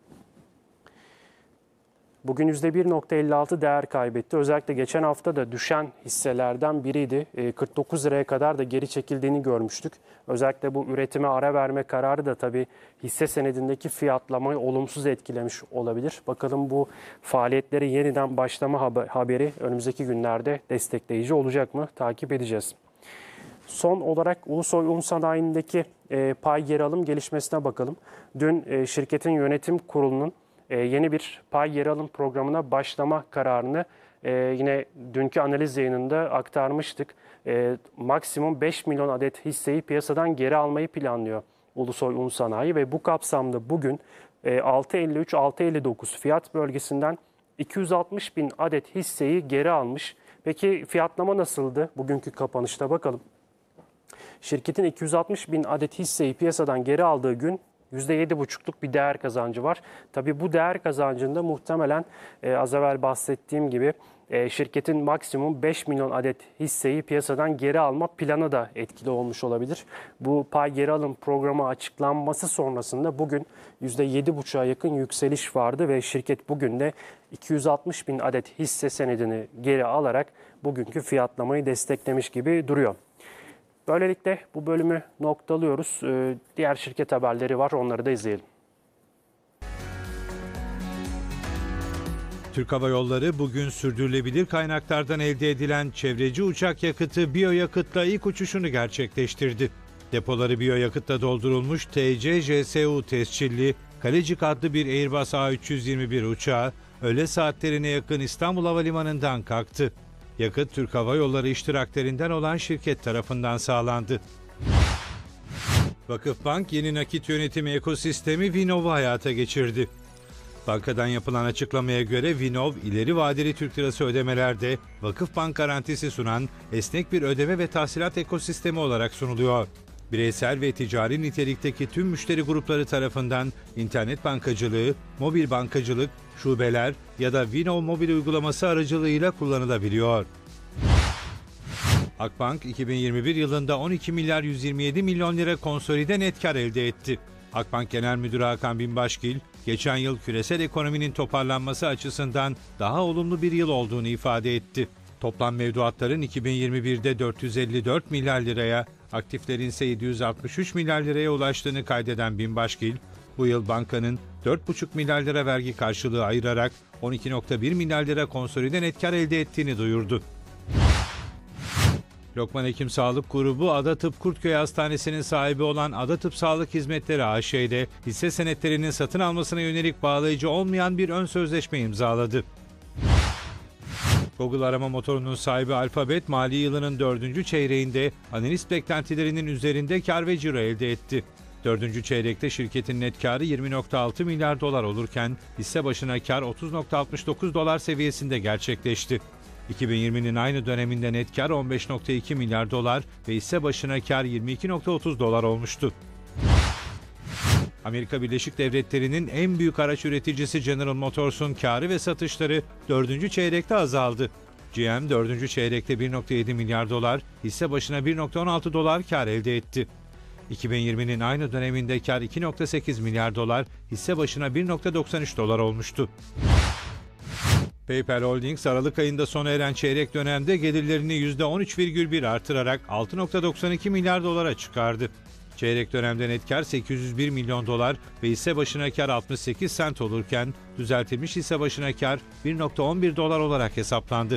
Bugün yüzde bir nokta elli altı değer kaybetti. Özellikle geçen hafta da düşen hisselerden biriydi. kırk dokuz liraya kadar da geri çekildiğini görmüştük. Özellikle bu üretime ara verme kararı da tabii hisse senedindeki fiyatlamayı olumsuz etkilemiş olabilir. Bakalım bu faaliyetleri yeniden başlama haberi önümüzdeki günlerde destekleyici olacak mı? Takip edeceğiz. Son olarak Ulusoy Un Sanayi'ndeki e, pay geri alım gelişmesine bakalım. Dün e, şirketin yönetim kurulunun e, yeni bir pay geri alım programına başlama kararını e, yine dünkü analiz yayınında aktarmıştık. E, maksimum beş milyon adet hisseyi piyasadan geri almayı planlıyor Ulusoy Un Sanayi ve bu kapsamda bugün e, altı elli üç altı elli dokuz fiyat bölgesinden iki yüz altmış bin adet hisseyi geri almış. Peki fiyatlama nasıldı? Bugünkü kapanışta bakalım. Şirketin iki yüz altmış bin adet hisseyi piyasadan geri aldığı gün yüzde yedi buçukluk bir değer kazancı var. Tabii bu değer kazancında muhtemelen e, az evvel bahsettiğim gibi e, şirketin maksimum beş milyon adet hisseyi piyasadan geri alma planı da etkili olmuş olabilir. Bu pay geri alım programı açıklanması sonrasında bugün yüzde yedi buçuğa yakın yükseliş vardı ve şirket bugün de iki yüz altmış bin adet hisse senedini geri alarak bugünkü fiyatlamayı desteklemiş gibi duruyor. Böylelikle bu bölümü noktalıyoruz. Ee, diğer şirket haberleri var, onları da izleyelim. Türk Hava Yolları bugün sürdürülebilir kaynaklardan elde edilen çevreci uçak yakıtı biyoyakıtla ilk uçuşunu gerçekleştirdi. Depoları biyoyakıtla doldurulmuş T C J S U tescilli Kalecik adlı bir Airbus A üç yüz yirmi bir uçağı öğle saatlerine yakın İstanbul Havalimanı'ndan kalktı. Yakıt Türk Hava Yolları iştiraklerinden olan şirket tarafından sağlandı. Vakıfbank yeni nakit yönetimi ekosistemi Vinov'u hayata geçirdi. Bankadan yapılan açıklamaya göre Vinov, ileri vadeli Türk lirası ödemelerde Vakıfbank garantisi sunan esnek bir ödeme ve tahsilat ekosistemi olarak sunuluyor. Bireysel ve ticari nitelikteki tüm müşteri grupları tarafından internet bankacılığı, mobil bankacılık, şubeler ya da Vinov mobil uygulaması aracılığıyla kullanılabiliyor. Akbank iki bin yirmi bir yılında on iki milyar yüz yirmi yedi milyon lira konsolide net kar elde etti. Akbank Genel Müdürü Hakan Binbaşgil, geçen yıl küresel ekonominin toparlanması açısından daha olumlu bir yıl olduğunu ifade etti. Toplam mevduatların iki bin yirmi birde dört yüz elli dört milyar liraya, aktiflerin ise yedi yüz altmış üç milyar liraya ulaştığını kaydeden Binbaşgil, bu yıl bankanın dört buçuk milyar lira vergi karşılığı ayırarak on iki nokta bir milyar lira konsolide net kar elde ettiğini duyurdu. Lokman Hekim Sağlık Grubu Ada Tıp Kurtköy Hastanesi'nin sahibi olan Ada Tıp Sağlık Hizmetleri A Ş'de hisse senetlerinin satın almasına yönelik bağlayıcı olmayan bir ön sözleşme imzaladı. Google arama motorunun sahibi Alphabet, mali yılının dördüncü çeyreğinde analist beklentilerinin üzerinde kar ve ciro elde etti. Dördüncü çeyrekte şirketin net karı yirmi virgül altı milyar dolar olurken hisse başına kar otuz virgül altmış dokuz dolar seviyesinde gerçekleşti. iki bin yirminin aynı döneminde net kar on beş virgül iki milyar dolar ve hisse başına kar yirmi iki virgül otuz dolar olmuştu. Amerika Birleşik Devletleri'nin en büyük araç üreticisi General Motors'un karı ve satışları dördüncü çeyrekte azaldı. G M dördüncü çeyrekte bir virgül yedi milyar dolar, hisse başına bir virgül on altı dolar kar elde etti. iki bin yirminin aynı döneminde kar iki virgül sekiz milyar dolar, hisse başına bir virgül doksan üç dolar olmuştu. PayPal Holdings, Aralık ayında sona eren çeyrek dönemde gelirlerini yüzde on üç virgül bir artırarak altı virgül doksan iki milyar dolara çıkardı. Çeyrek dönemde net kar sekiz yüz bir milyon dolar ve hisse başına kar altmış sekiz sent olurken düzeltilmiş hisse başına kar bir virgül on bir dolar olarak hesaplandı.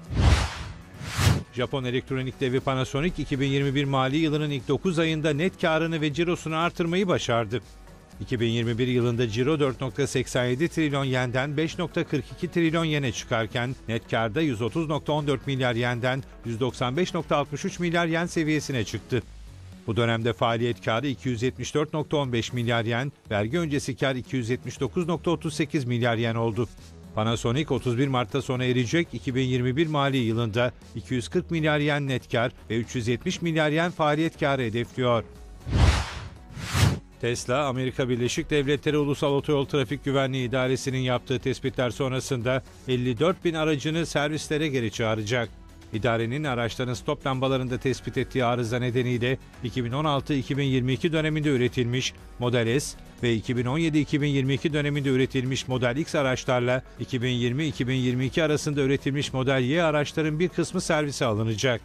Japon elektronik devi Panasonic, iki bin yirmi bir mali yılının ilk dokuz ayında net karını ve cirosunu artırmayı başardı. iki bin yirmi bir yılında ciro dört virgül seksen yedi trilyon yenden beş virgül kırk iki trilyon yene çıkarken net karda yüz otuz virgül on dört milyar yenden yüz doksan beş virgül altmış üç milyar yen seviyesine çıktı. Bu dönemde faaliyet karı iki yüz yetmiş dört virgül on beş milyar yen, vergi öncesi kar iki yüz yetmiş dokuz virgül otuz sekiz milyar yen oldu. Panasonic otuz bir Mart'ta sona erecek iki bin yirmi bir mali yılında iki yüz kırk milyar yen net kar ve üç yüz yetmiş milyar yen faaliyet karı hedefliyor. Tesla, Amerika Birleşik Devletleri Ulusal Otoyol Trafik Güvenliği İdaresi'nin yaptığı tespitler sonrasında elli dört bin aracını servislere geri çağıracak. İdarenin araçların stop lambalarında tespit ettiği arıza nedeniyle iki bin on altı iki bin yirmi iki döneminde üretilmiş Model S ve iki bin on yedi iki bin yirmi iki döneminde üretilmiş Model X araçlarla iki bin yirmi iki bin yirmi iki arasında üretilmiş Model Y araçların bir kısmı servise alınacak.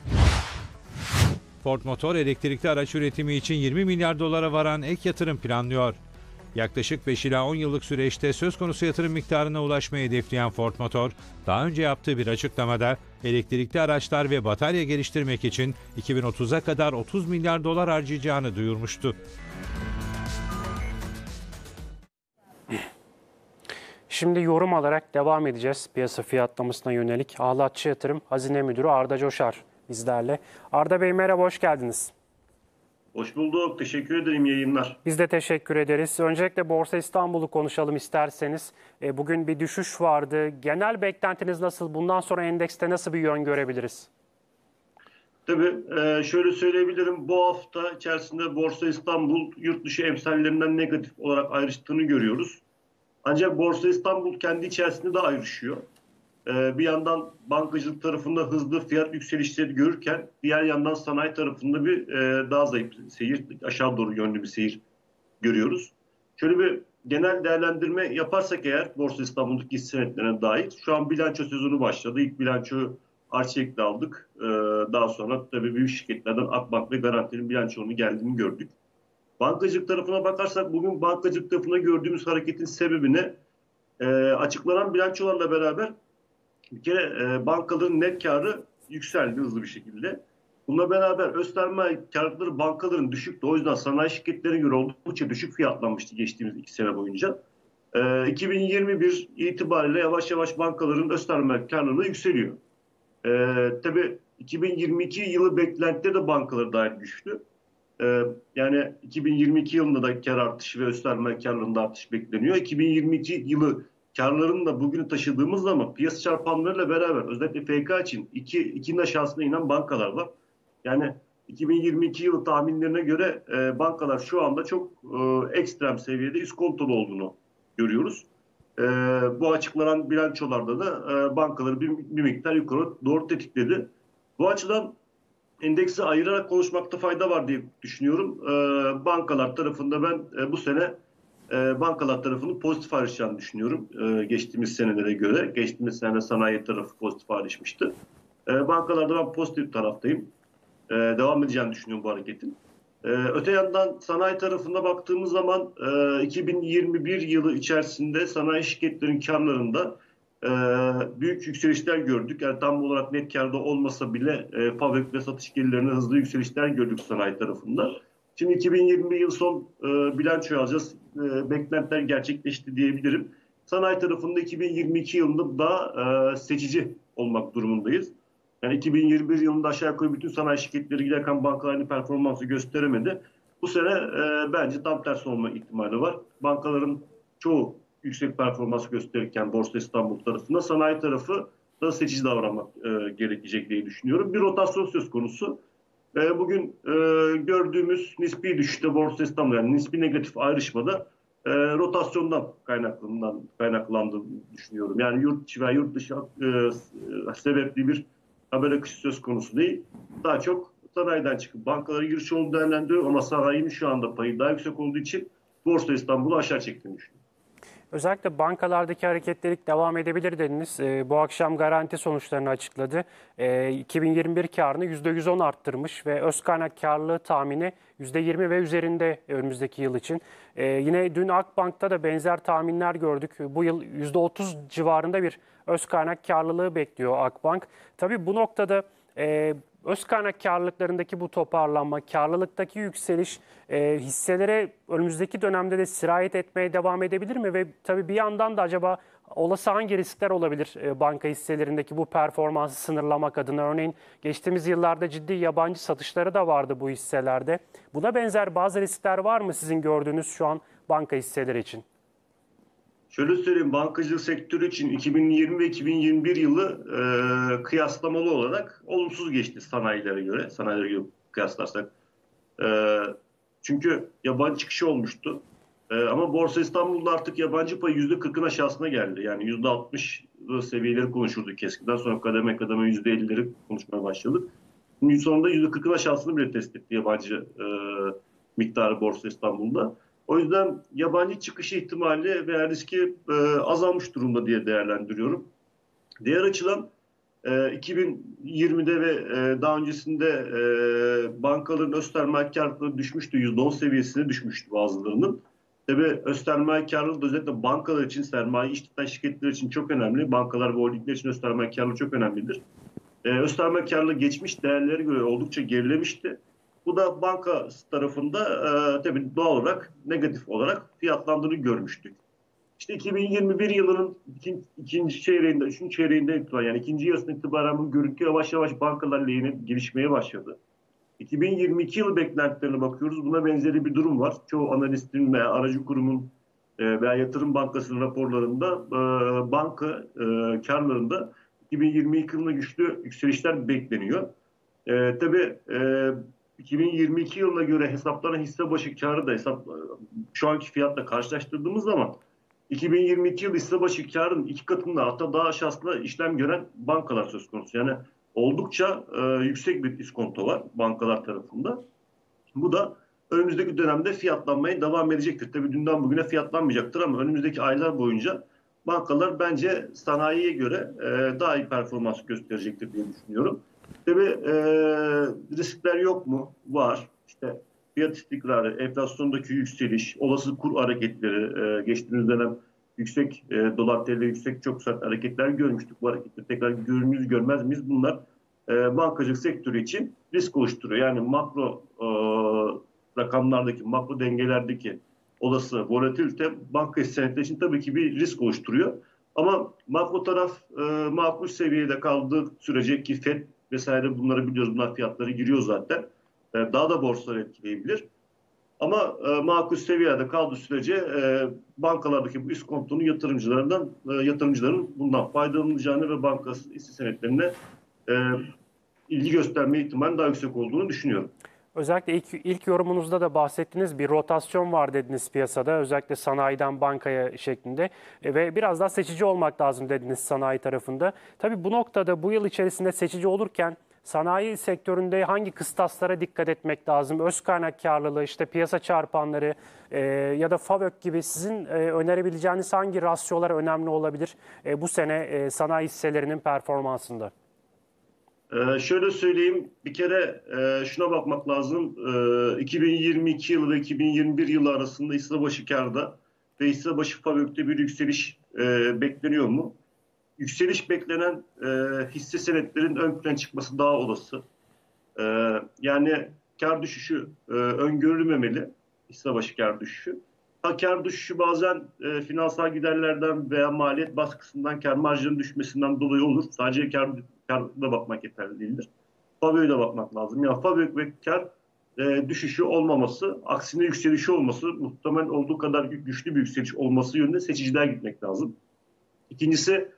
Ford Motor, elektrikli araç üretimi için yirmi milyar dolara varan ek yatırım planlıyor. Yaklaşık beş ila on yıllık süreçte söz konusu yatırım miktarına ulaşmayı hedefleyen Ford Motor, daha önce yaptığı bir açıklamada elektrikli araçlar ve batarya geliştirmek için iki bin otuza kadar otuz milyar dolar harcayacağını duyurmuştu. Şimdi yorum alarak devam edeceğiz piyasa fiyatlamasına yönelik. Ahlatçı Yatırım Hazine Müdürü Arda Coşar bizlerle. Arda Bey merhaba, hoş geldiniz. Hoş bulduk. Teşekkür ederim. Yayınlar. Biz de teşekkür ederiz. Öncelikle Borsa İstanbul'u konuşalım isterseniz. Bugün bir düşüş vardı. Genel beklentiniz nasıl? Bundan sonra endekste nasıl bir yön görebiliriz? Tabii şöyle söyleyebilirim. Bu hafta içerisinde Borsa İstanbul yurt dışı emsallerinden negatif olarak ayrıştığını görüyoruz. Ancak Borsa İstanbul kendi içerisinde de ayrışıyor. Bir yandan bankacılık tarafında hızlı fiyat yükselişleri görürken diğer yandan sanayi tarafında bir daha zayıf seyir, aşağı doğru yönlü bir seyir görüyoruz. Şöyle bir genel değerlendirme yaparsak eğer Borsa İstanbul'daki hisse senetlerine dair şu an bilanço sezonu başladı. İlk bilançoyu Arçelik'te aldık. Daha sonra tabii büyük şirketlerden Akbank ve Garanti'nin bilançonun geldiğini gördük. Bankacılık tarafına bakarsak bugün bankacılık tarafında gördüğümüz hareketin sebebine açıklanan bilançolarla beraber bir kere e, bankaların net karı yükseldi hızlı bir şekilde. Bununla beraber öz sermaye karlılıkları bankaların düşüktü. O yüzden sanayi şirketlerine göre oldukça düşük fiyatlanmıştı geçtiğimiz iki sene boyunca. E, iki bin yirmi bir itibariyle yavaş yavaş bankaların öz sermaye karlılığı yükseliyor. E, tabii iki bin yirmi iki yılı beklentileri de bankalara dair düştü. E, yani iki bin yirmi iki yılında da kar artışı ve öz sermaye karlılığında artış bekleniyor. iki bin yirmi iki yılı karlarını da bugünü taşıdığımız zaman piyasa çarpanlarıyla beraber özellikle F K için iki, ikinin aşağısına inen bankalar var. Yani iki bin yirmi iki yılı tahminlerine göre e, bankalar şu anda çok e, ekstrem seviyede iskontolu olduğunu görüyoruz. E, bu açıklanan bilançolarda da e, bankaları bir, bir miktar yukarı doğru tetikledi. Bu açıdan endeksi ayırarak konuşmakta fayda var diye düşünüyorum. E, bankalar tarafında ben e, bu sene E, bankalar tarafının pozitif ayrışacağını düşünüyorum. E, geçtiğimiz senelere göre. Geçtiğimiz sene sanayi tarafı pozitif ayrışmıştı. E, bankalarda ben pozitif taraftayım. E, devam edeceğini düşünüyorum bu hareketin. E, öte yandan sanayi tarafına baktığımız zaman e, iki bin yirmi bir yılı içerisinde sanayi şirketlerin karlarında e, büyük yükselişler gördük. Yani tam olarak net kârda olmasa bile e, fabrik ve satış gelirlerine hızlı yükselişler gördük sanayi tarafında. Şimdi iki bin yirmi bir yıl son e, bilançoyu alacağız. E, beklentiler gerçekleşti diyebilirim. Sanayi tarafında iki bin yirmi iki yılında daha e, seçici olmak durumundayız. Yani iki bin yirmi bir yılında aşağı yukarı bütün sanayi şirketleri giderken bankalar aynı performansı gösteremedi. Bu sene e, bence tam tersi olma ihtimali var. Bankaların çoğu yüksek performans gösterirken Borsa İstanbul tarafında sanayi tarafı da seçici davranmak e, gerekecek diye düşünüyorum. Bir rotasyon söz konusu. E, bugün e, gördüğümüz nispi düşüşte Borsa İstanbul yani nispi negatif ayrışmada e, rotasyondan kaynaklandığından kaynaklandığını düşünüyorum. Yani yurt içi veya yurt dışı e, e, sebepli bir haber akışı söz konusu değil. Daha çok sanayiden çıkıp bankalara giriş olduğunu değerlendiriyor ama sanayinin şu anda payı daha yüksek olduğu için Borsa İstanbul'u aşağı çektiğini düşünüyorum. Özellikle bankalardaki hareketlilik devam edebilir dediniz. E, bu akşam garanti sonuçlarını açıkladı. E, iki bin yirmi bir karını yüzde yüz on arttırmış ve öz kaynak karlılığı tahmini yüzde yirmi ve üzerinde önümüzdeki yıl için. E, yine dün Akbank'ta da benzer tahminler gördük. Bu yıl yüzde otuz civarında bir öz kaynak karlılığı bekliyor Akbank. Tabii bu noktada e, öz kaynak karlılıklarındaki bu toparlanma, karlılıktaki yükseliş e, hisselere önümüzdeki dönemde de sirayet etmeye devam edebilir mi? Ve tabii bir yandan da acaba olası hangi riskler olabilir e, banka hisselerindeki bu performansı sınırlamak adına? Örneğin geçtiğimiz yıllarda ciddi yabancı satışları da vardı bu hisselerde. Buna benzer bazı riskler var mı sizin gördüğünüz şu an banka hisseleri için? Şöyle söyleyeyim, bankacılık sektörü için iki bin yirmi ve iki bin yirmi bir yılı e, kıyaslamalı olarak olumsuz geçti sanayilere göre. Sanayilere göre kıyaslarsak. E, çünkü yabancı çıkışı olmuştu. E, ama Borsa İstanbul'da artık yabancı payı yüzde kırkın aşağısına geldi. Yani yüzde altmış seviyeleri konuşurduk eskiden. Sonra kademe kademe yüzde ellileri konuşmaya başladık. Şimdi sonunda yüzde kırkın aşağısını bile test etti yabancı e, miktarı Borsa İstanbul'da. O yüzden yabancı çıkışı ihtimali veya riski e, azalmış durumda diye değerlendiriyorum. Diğer açıdan e, iki bin yirmide ve e, daha öncesinde e, bankaların öz sermaye karlılığı düşmüştü. yüzde on seviyesine düşmüştü bazılarının. Tabii öz sermaye karlılığı da özellikle bankalar için, sermaye işleten şirketler için çok önemli. Bankalar ve holdingler için öz sermaye karlılığı çok önemlidir. E, öz sermaye karlılığı geçmiş değerlere göre oldukça gerilemişti. Bu da banka tarafında e, tabii doğal olarak negatif olarak fiyatlandığını görmüştük. İşte iki bin yirmi bir yılının ikinci, ikinci çeyreğinde, üçüncü çeyreğinde itibaren yani ikinci yarısına itibaren bu görüntü yavaş yavaş bankalar lehine gelişmeye başladı. iki bin yirmi iki yılı beklentilerine bakıyoruz. Buna benzeri bir durum var. Çoğu analistin veya aracı kurumun e, veya yatırım bankasının raporlarında e, banka e, karlarında iki bin yirmi iki yılında güçlü yükselişler bekleniyor. E, tabii e, iki bin yirmi iki yılına göre hesaplanan hisse başı karı da hesap şu anki fiyatla karşılaştırdığımız zaman iki bin yirmi iki yıl hisse başı karın iki katında hatta daha aşağısında işlem gören bankalar söz konusu. Yani oldukça e, yüksek bir iskonto var bankalar tarafında. Bu da önümüzdeki dönemde fiyatlanmaya devam edecektir. Tabii dünden bugüne fiyatlanmayacaktır ama önümüzdeki aylar boyunca bankalar bence sanayiye göre e, daha iyi performans gösterecektir diye düşünüyorum. Tabii e, riskler yok mu? Var. İşte fiyat istikrarı, enflasyondaki yükseliş, olası kur hareketleri, e, geçtiğimiz dönem yüksek e, dolar T L yüksek çok sert hareketler görmüştük. Bu hareketleri tekrar görür müyüz, görmez miyiz? Bunlar e, bankacılık sektörü için risk oluşturuyor. Yani makro e, rakamlardaki, makro dengelerdeki olası volatilite banka senetleri için tabii ki bir risk oluşturuyor. Ama makro taraf e, makul seviyede kaldığı sürece ki F E D vesaire bunları biliyoruz. Bunlar fiyatları giriyor zaten. E, daha da borsaları etkileyebilir. Ama e, makul seviyede kaldığı sürece e, bankalardaki bu iskontonun yatırımcılarından e, yatırımcıların bundan faydalanacağını ve banka hisse senetlerine e, ilgi gösterme ihtimali daha yüksek olduğunu düşünüyorum. Özellikle ilk, ilk yorumunuzda da bahsettiniz, bir rotasyon var dediniz piyasada, özellikle sanayiden bankaya şeklinde e, ve biraz daha seçici olmak lazım dediniz sanayi tarafında. Tabii bu noktada bu yıl içerisinde seçici olurken sanayi sektöründe hangi kıstaslara dikkat etmek lazım? Öz kaynak karlılığı, işte piyasa çarpanları e, ya da FAVÖK gibi sizin e, önerebileceğiniz hangi rasyolar önemli olabilir e, bu sene e, sanayi hisselerinin performansında? Ee, şöyle söyleyeyim, bir kere e, şuna bakmak lazım. E, iki bin yirmi iki yılı ve iki bin yirmi bir yılı arasında hisse başı kârda ve hisse başı FAVÖK'te bir yükseliş e, bekleniyor mu? yükseliş beklenen e, hisse senetlerin ön plana çıkması daha olası. E, yani kar düşüşü e, öngörülmemeli. Hisse başı kar düşüşü. Ha, kar düşüşü bazen e, finansal giderlerden veya maliyet baskısından kar marjının düşmesinden dolayı olur. Sadece kar, karda bakmak yeterli değildir. Fabo'ya da bakmak lazım. Yani Fabio ve kar e, düşüşü olmaması, aksine yükselişi olması, muhtemelen olduğu kadar güçlü bir yükseliş olması yönünde seçiciler gitmek lazım. İkincisi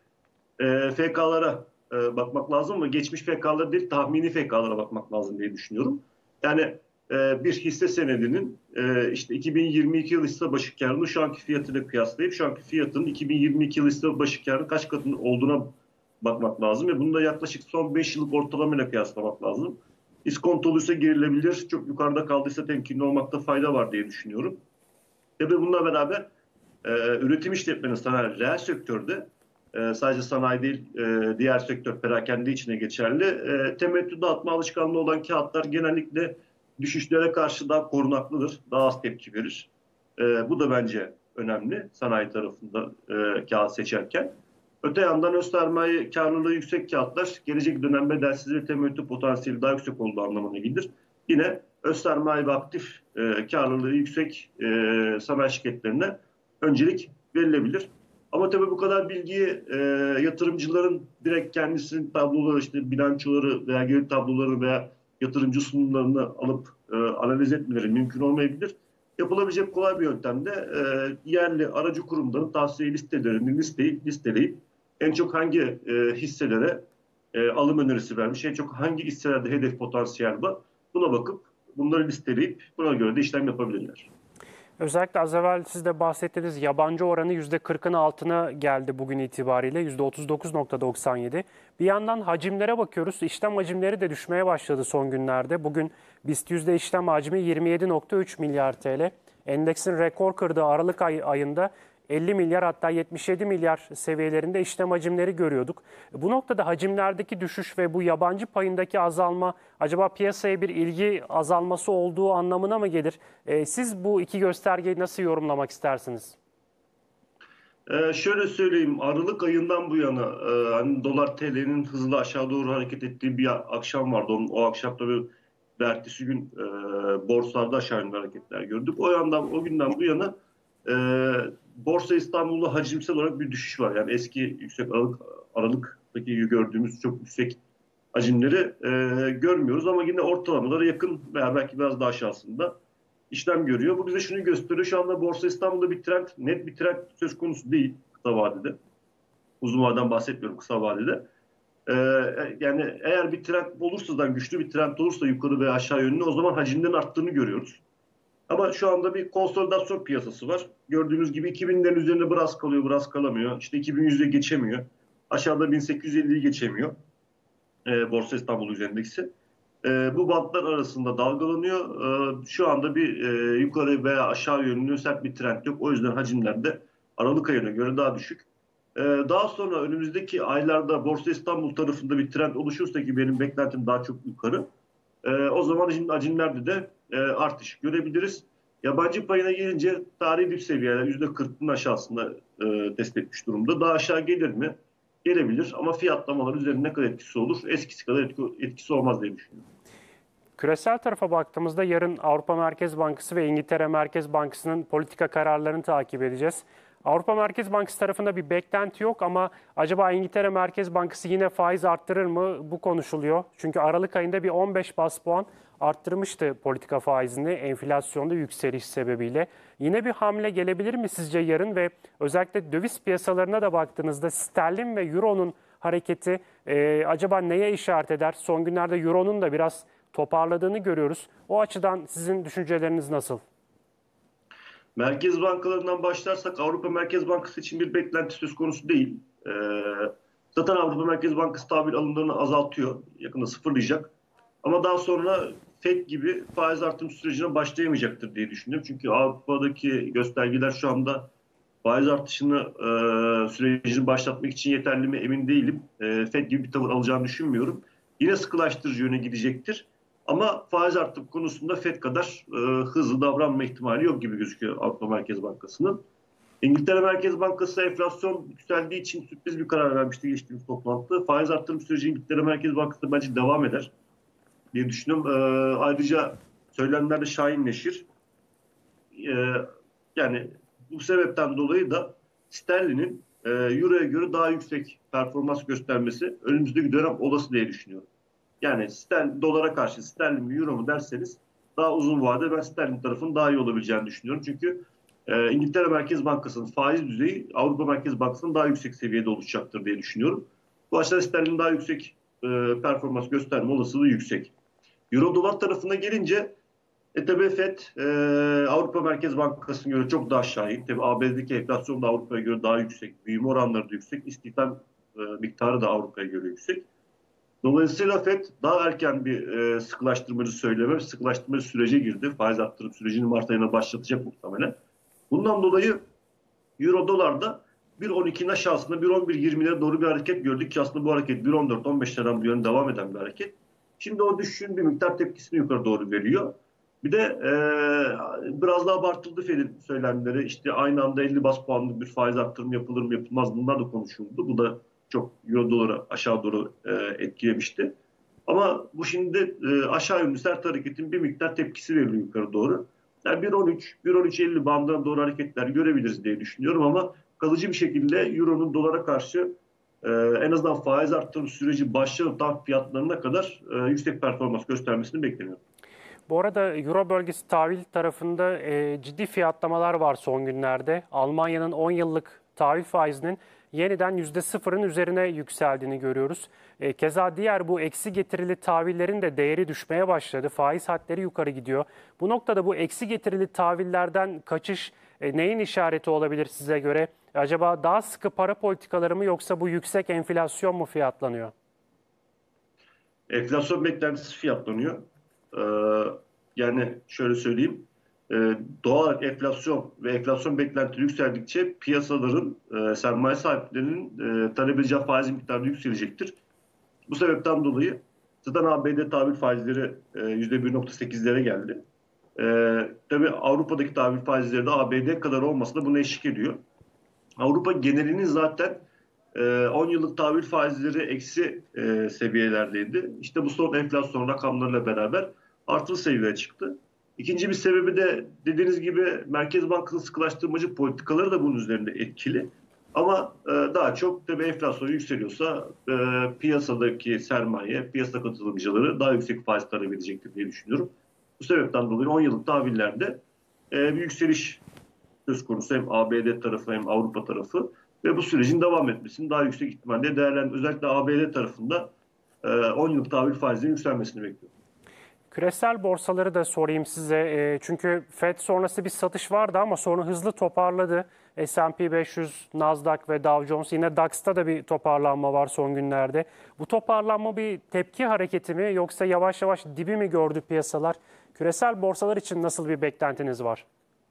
e, F K'lara e, bakmak lazım ama geçmiş F K'lara değil, tahmini F K'lara bakmak lazım diye düşünüyorum. Yani e, bir hisse senedinin e, işte iki bin yirmi iki yıl hisse başı karını şu anki fiyatıyla kıyaslayıp şu anki fiyatının iki bin yirmi iki yıl hisse başı karı kaç katının olduğuna bakmak lazım ve bunu da yaklaşık son beş yıllık ortalamayla kıyaslamak lazım. İskontoluysa gerilebilir, çok yukarıda kaldıysa temkinli olmakta fayda var diye düşünüyorum. Tabii bununla beraber e, üretim işletmenin sanayi, reel sektörde e, sadece sanayi değil, e, diğer sektör perakende içine geçerli. E, temettü dağıtma alışkanlığı olan kağıtlar genellikle düşüşlere karşı daha korunaklıdır, daha az tepki verir. E, bu da bence önemli sanayi tarafında e, kağıt seçerken. Öte yandan öz sermaye karlılığı yüksek kağıtlar gelecek dönem bedelsiz ve temettü potansiyeli daha yüksek olduğu anlamına gelir. Yine öz sermaye ve aktif e, karlılığı yüksek e, sanayi şirketlerine öncelik verilebilir. Ama tabii bu kadar bilgiyi e, yatırımcıların direkt kendisinin tabloları, işte bilançoları veya gelir tabloları veya yatırımcı sunumlarını alıp e, analiz etmeleri mümkün olmayabilir. Yapılabilecek kolay bir yöntemde e, yerli aracı kurumların tavsiye listelerini listeyip, listeleyip en çok hangi e, hisselere e, alım önerisi vermiş, en çok hangi hisselerde hedef potansiyel var, buna bakıp bunları listeleyip buna göre de işlem yapabilirler. Özellikle az evvel siz de bahsettiğiniz yabancı oranı yüzde kırkın altına geldi bugün itibariyle, yüzde otuz dokuz nokta doksan yedi. Bir yandan hacimlere bakıyoruz. İşlem hacimleri de düşmeye başladı son günlerde. Bugün BIST yüzde işlem hacmi yirmi yedi nokta üç milyar T L. Endeksin rekor kırdığı Aralık ay ayında elli milyar, hatta yetmiş yedi milyar seviyelerinde işlem hacimleri görüyorduk. Bu noktada hacimlerdeki düşüş ve bu yabancı payındaki azalma acaba piyasaya bir ilgi azalması olduğu anlamına mı gelir? Ee, siz bu iki göstergeyi nasıl yorumlamak istersiniz? Ee, şöyle söyleyeyim, Aralık ayından bu yana e, hani dolar T L'nin hızlı aşağı doğru hareket ettiği bir akşam vardı. Onun, o akşam tabii ve ertesi gün e, borsalarda aşağı yönlü hareketler gördük. O yandan, o günden bu yana e, Borsa İstanbul'da hacimsel olarak bir düşüş var. Yani eski yüksek Aralık, Aralık'taki gördüğümüz çok yüksek hacimleri e, görmüyoruz ama yine ortalamalara yakın veya belki biraz daha aşağısında işlem görüyor. Bu bize şunu gösteriyor. Şu anda Borsa İstanbul'da bir trend, net bir trend söz konusu değil kısa vadede. Uzun vadeden bahsetmiyorum, kısa vadede. Ee, yani eğer bir trend olursa, güçlü bir trend olursa yukarı ve aşağı yönlü, o zaman hacimlerin arttığını görüyoruz. Ama şu anda bir konsolidasyon piyasası var. Gördüğünüz gibi iki binlerin üzerinde biraz kalıyor, biraz kalamıyor. İşte iki bin yüze geçemiyor. Aşağıda bin sekiz yüz elliyi geçemiyor. Ee, Borsa İstanbul endeksi. Ee, bu bantlar arasında dalgalanıyor. Ee, şu anda bir e, yukarı veya aşağı yönlü sert bir trend yok. O yüzden hacimler de Aralık ayına göre daha düşük. Ee, daha sonra önümüzdeki aylarda Borsa İstanbul tarafında bir trend oluşursa, ki benim beklentim daha çok yukarı, e, o zaman şimdi hacimlerde de e, artış görebiliriz. Yabancı payına gelince tarihi dip seviyeler yüzde kırkın aşağısında e, test etmiş durumda. Daha aşağı gelir mi? Gelebilir ama fiyatlamalar üzerinde ne kadar etkisi olur? Eskisi kadar etki, etkisi olmaz diye düşünüyorum. Küresel tarafa baktığımızda yarın Avrupa Merkez Bankası ve İngiltere Merkez Bankası'nın politika kararlarını takip edeceğiz. Avrupa Merkez Bankası tarafında bir beklenti yok ama acaba İngiltere Merkez Bankası yine faiz arttırır mı? Bu konuşuluyor. Çünkü Aralık ayında bir on beş bas puan arttırmıştı politika faizini enflasyonda yükseliş sebebiyle. Yine bir hamle gelebilir mi sizce yarın ve özellikle döviz piyasalarına da baktığınızda sterlin ve euronun hareketi e, acaba neye işaret eder? Son günlerde euronun da biraz toparladığını görüyoruz. O açıdan sizin düşünceleriniz nasıl? Merkez bankalarından başlarsak Avrupa Merkez Bankası için bir beklenti söz konusu değil. Ee, zaten Avrupa Merkez Bankası tahvil alımlarını azaltıyor. Yakında sıfırlayacak. Ama daha sonra F E D gibi faiz artım sürecine başlayamayacaktır diye düşünüyorum. Çünkü Avrupa'daki göstergeler şu anda faiz artışını e, sürecini başlatmak için yeterli mi emin değilim. E, F E D gibi bir tavır alacağını düşünmüyorum. Yine sıkılaştırıcı yöne gidecektir. Ama faiz artım konusunda F E D kadar e, hızlı davranma ihtimali yok gibi gözüküyor Avrupa Merkez Bankası'nın. İngiltere Merkez Bankası enflasyon yükseldiği için sürpriz bir karar vermişti geçtiğimiz toplantıda. Faiz arttırım süreci İngiltere Merkez Bankası bence devam eder diye düşünüyorum. Ee, ayrıca söylemler de şahinleşir. Ee, yani bu sebepten dolayı da sterlinin e, Euro'ya göre daha yüksek performans göstermesi önümüzdeki dönem olası diye düşünüyorum. Yani sterlin, dolara karşı sterlin mi euro mu derseniz daha uzun vadede ben sterlin tarafının daha iyi olabileceğini düşünüyorum. Çünkü e, İngiltere Merkez Bankası'nın faiz düzeyi Avrupa Merkez Bankası'nın daha yüksek seviyede oluşacaktır diye düşünüyorum. Bu açıdan sterlin daha yüksek e, performans gösterme olasılığı yüksek. Euro dolar tarafına gelince e tabi Fed e, Avrupa Merkez Bankası'na göre çok daha şahin. Tabi A B D'deki enflasyon da Avrupa'ya göre daha yüksek. Büyüme oranları da yüksek. İstihdam e, miktarı da Avrupa'ya göre yüksek. Dolayısıyla Fed daha erken bir e, sıkılaştırmacı söyleme, sıkılaştırmacı sürece girdi. Faiz arttırım sürecini Mart ayına başlatacak muhtemelen. Bundan dolayı Euro dolarda bir on ikinin aşağısında bir on bir yirmilere doğru bir hareket gördük ki aslında bu hareket bir on dört on beşlerden bu yönde devam eden bir hareket. Şimdi o düşüşün bir miktar tepkisini yukarı doğru veriyor. Bir de e, biraz daha abartıldı Fed'in söylemleri. İşte aynı anda elli bas puanlık bir faiz arttırımı yapılır mı yapılmaz mı bunlar da konuşuldu. Bu da çok euro doları aşağı doğru e, etkilemişti. Ama bu şimdi e, aşağı yönlü sert hareketin bir miktar tepkisi veriliyor yukarı doğru. Yani bir on üç, bir on üç elli bandına doğru hareketler görebiliriz diye düşünüyorum ama kalıcı bir şekilde euronun dolara karşı e, en azından faiz arttırım süreci başlayıp tam fiyatlarına kadar e, yüksek performans göstermesini bekleniyorum. Bu arada Euro bölgesi tahvil tarafında e, ciddi fiyatlamalar var son günlerde. Almanya'nın on yıllık tahvil faizinin yeniden yüzde sıfırın üzerine yükseldiğini görüyoruz. E, keza diğer bu eksi getirili tahvillerin de değeri düşmeye başladı. Faiz hatları yukarı gidiyor. Bu noktada bu eksi getirili tahvillerden kaçış e, neyin işareti olabilir size göre? Acaba daha sıkı para politikaları mı yoksa bu yüksek enflasyon mu fiyatlanıyor? Enflasyon beklentisi fiyatlanıyor. Ee, yani şöyle söyleyeyim. Ee, doğal olarak enflasyon ve enflasyon beklentileri yükseldikçe piyasaların, e, sermaye sahiplerinin e, talep edeceği faiz miktarı yükselecektir. Bu sebepten dolayı zaten A B D tahvil faizleri e, yüzde bir nokta sekizlere geldi. E, tabii Avrupa'daki tahvil faizleri de A B D kadar olmasa da buna eşlik ediyor. Avrupa genelinin zaten on yıllık tahvil faizleri eksi e, seviyelerdeydi. İşte bu son enflasyon rakamlarıyla beraber artılı seviyeye çıktı. İkinci bir sebebi de dediğiniz gibi Merkez Bankası'nın sıkılaştırmacı politikaları da bunun üzerinde etkili. Ama e, daha çok tabii enflasyon yükseliyorsa e, piyasadaki sermaye, piyasa katılımcıları daha yüksek faiz talep edecektir diye düşünüyorum. Bu sebepten dolayı on yıllık tahvillerde e, bir yükseliş söz konusu hem A B D tarafı hem Avrupa tarafı. Ve bu sürecin devam etmesini daha yüksek ihtimalle değerlendiriyor. Özellikle A B D tarafında on yıllık tahvil faizinin yükselmesini bekliyorum. Küresel borsaları da sorayım size. Çünkü Fed sonrası bir satış vardı ama sonra hızlı toparladı. S and P beş yüz, Nasdaq ve Dow Jones, yine DAX'ta da bir toparlanma var son günlerde. Bu toparlanma bir tepki hareketi mi yoksa yavaş yavaş dibi mi gördü piyasalar? Küresel borsalar için nasıl bir beklentiniz var?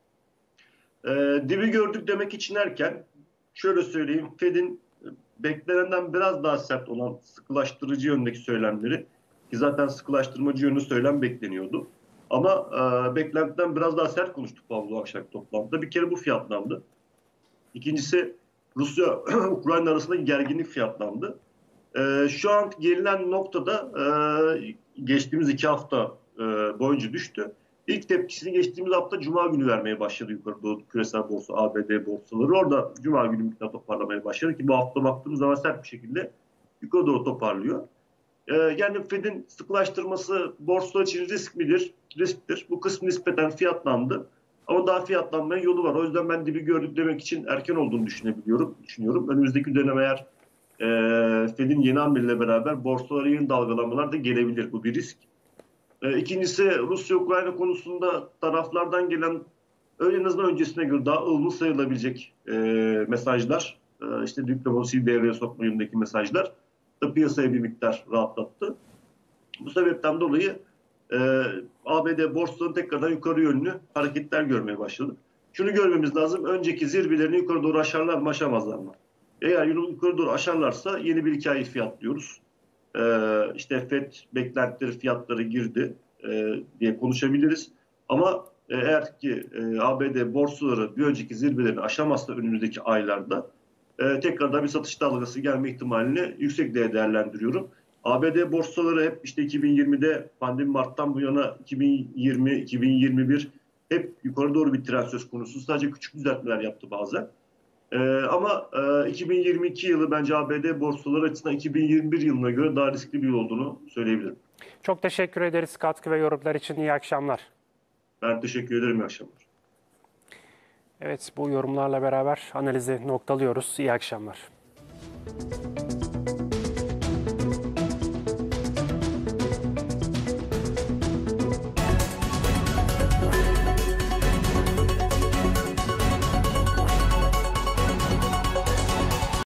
Ee, dibi gördük demek için erken. Şöyle söyleyeyim, Fed'in beklenenden biraz daha sert olan sıkılaştırıcı yönündeki söylemleri, ki zaten sıkılaştırmacı yönlü söylem bekleniyordu. Ama e, beklentiden biraz daha sert konuştuk bu akşamki toplantıda. Bir kere bu fiyatlandı. İkincisi Rusya-Ukrayna arasındaki gerginlik fiyatlandı. E, şu an gelinen noktada e, geçtiğimiz iki hafta e, boyunca düştü. İlk tepkisini geçtiğimiz hafta Cuma günü vermeye başladı yukarı doğru küresel borsa, A B D borsaları. Orada Cuma günü miktar toparlamaya başladı ki bu hafta baktığımız zaman sert bir şekilde yukarı doğru toparlıyor. Ee, yani Fed'in sıkılaştırması borsalar için risk midir? Risktir. Bu kısmı nispeten fiyatlandı. Ama daha fiyatlanmaya yolu var. O yüzden ben dibi gördük demek için erken olduğunu düşünebiliyorum. Düşünüyorum. Önümüzdeki dönem eğer e, Fed'in yeni hamleyle beraber borsalara yeni dalgalanmalar da gelebilir. Bu bir risk. İkincisi Rusya-Ukrayna konusunda taraflardan gelen en azından öncesine göre daha ılımlı sayılabilecek e, mesajlar, e, işte diplomasiyi devreye sokma yönündeki mesajlar da piyasaya bir miktar rahatlattı. Bu sebepten dolayı e, A B D borsalarının tekrardan yukarı yönlü hareketler görmeye başladık. Şunu görmemiz lazım, önceki zirvelerini yukarı doğru aşarlar mı aşamazlar mı? Eğer yukarı doğru aşarlarsa yeni bir hikaye fiyatlıyoruz. İşte Fed beklentileri fiyatları girdi e, diye konuşabiliriz. Ama e, eğer ki e, A B D borsaları bir önceki zirvelerini aşamazsa önümüzdeki aylarda e, tekrardan bir satış dalgası gelme ihtimalini yüksek diye değerlendiriyorum. A B D borsaları hep işte iki bin yirmide pandemi Mart'tan bu yana iki bin yirmi iki bin yirmi bir hep yukarı doğru bir trend söz konusu. Sadece küçük düzeltmeler yaptı bazen. Ee, ama e, iki bin yirmi iki yılı bence A B D borsaları açısından iki bin yirmi bir yılına göre daha riskli bir yıl olduğunu söyleyebilirim. Çok teşekkür ederiz katkı ve yorumlar için. İyi akşamlar. Ben teşekkür ederim. İyi akşamlar. Evet, bu yorumlarla beraber analizi noktalıyoruz. İyi akşamlar.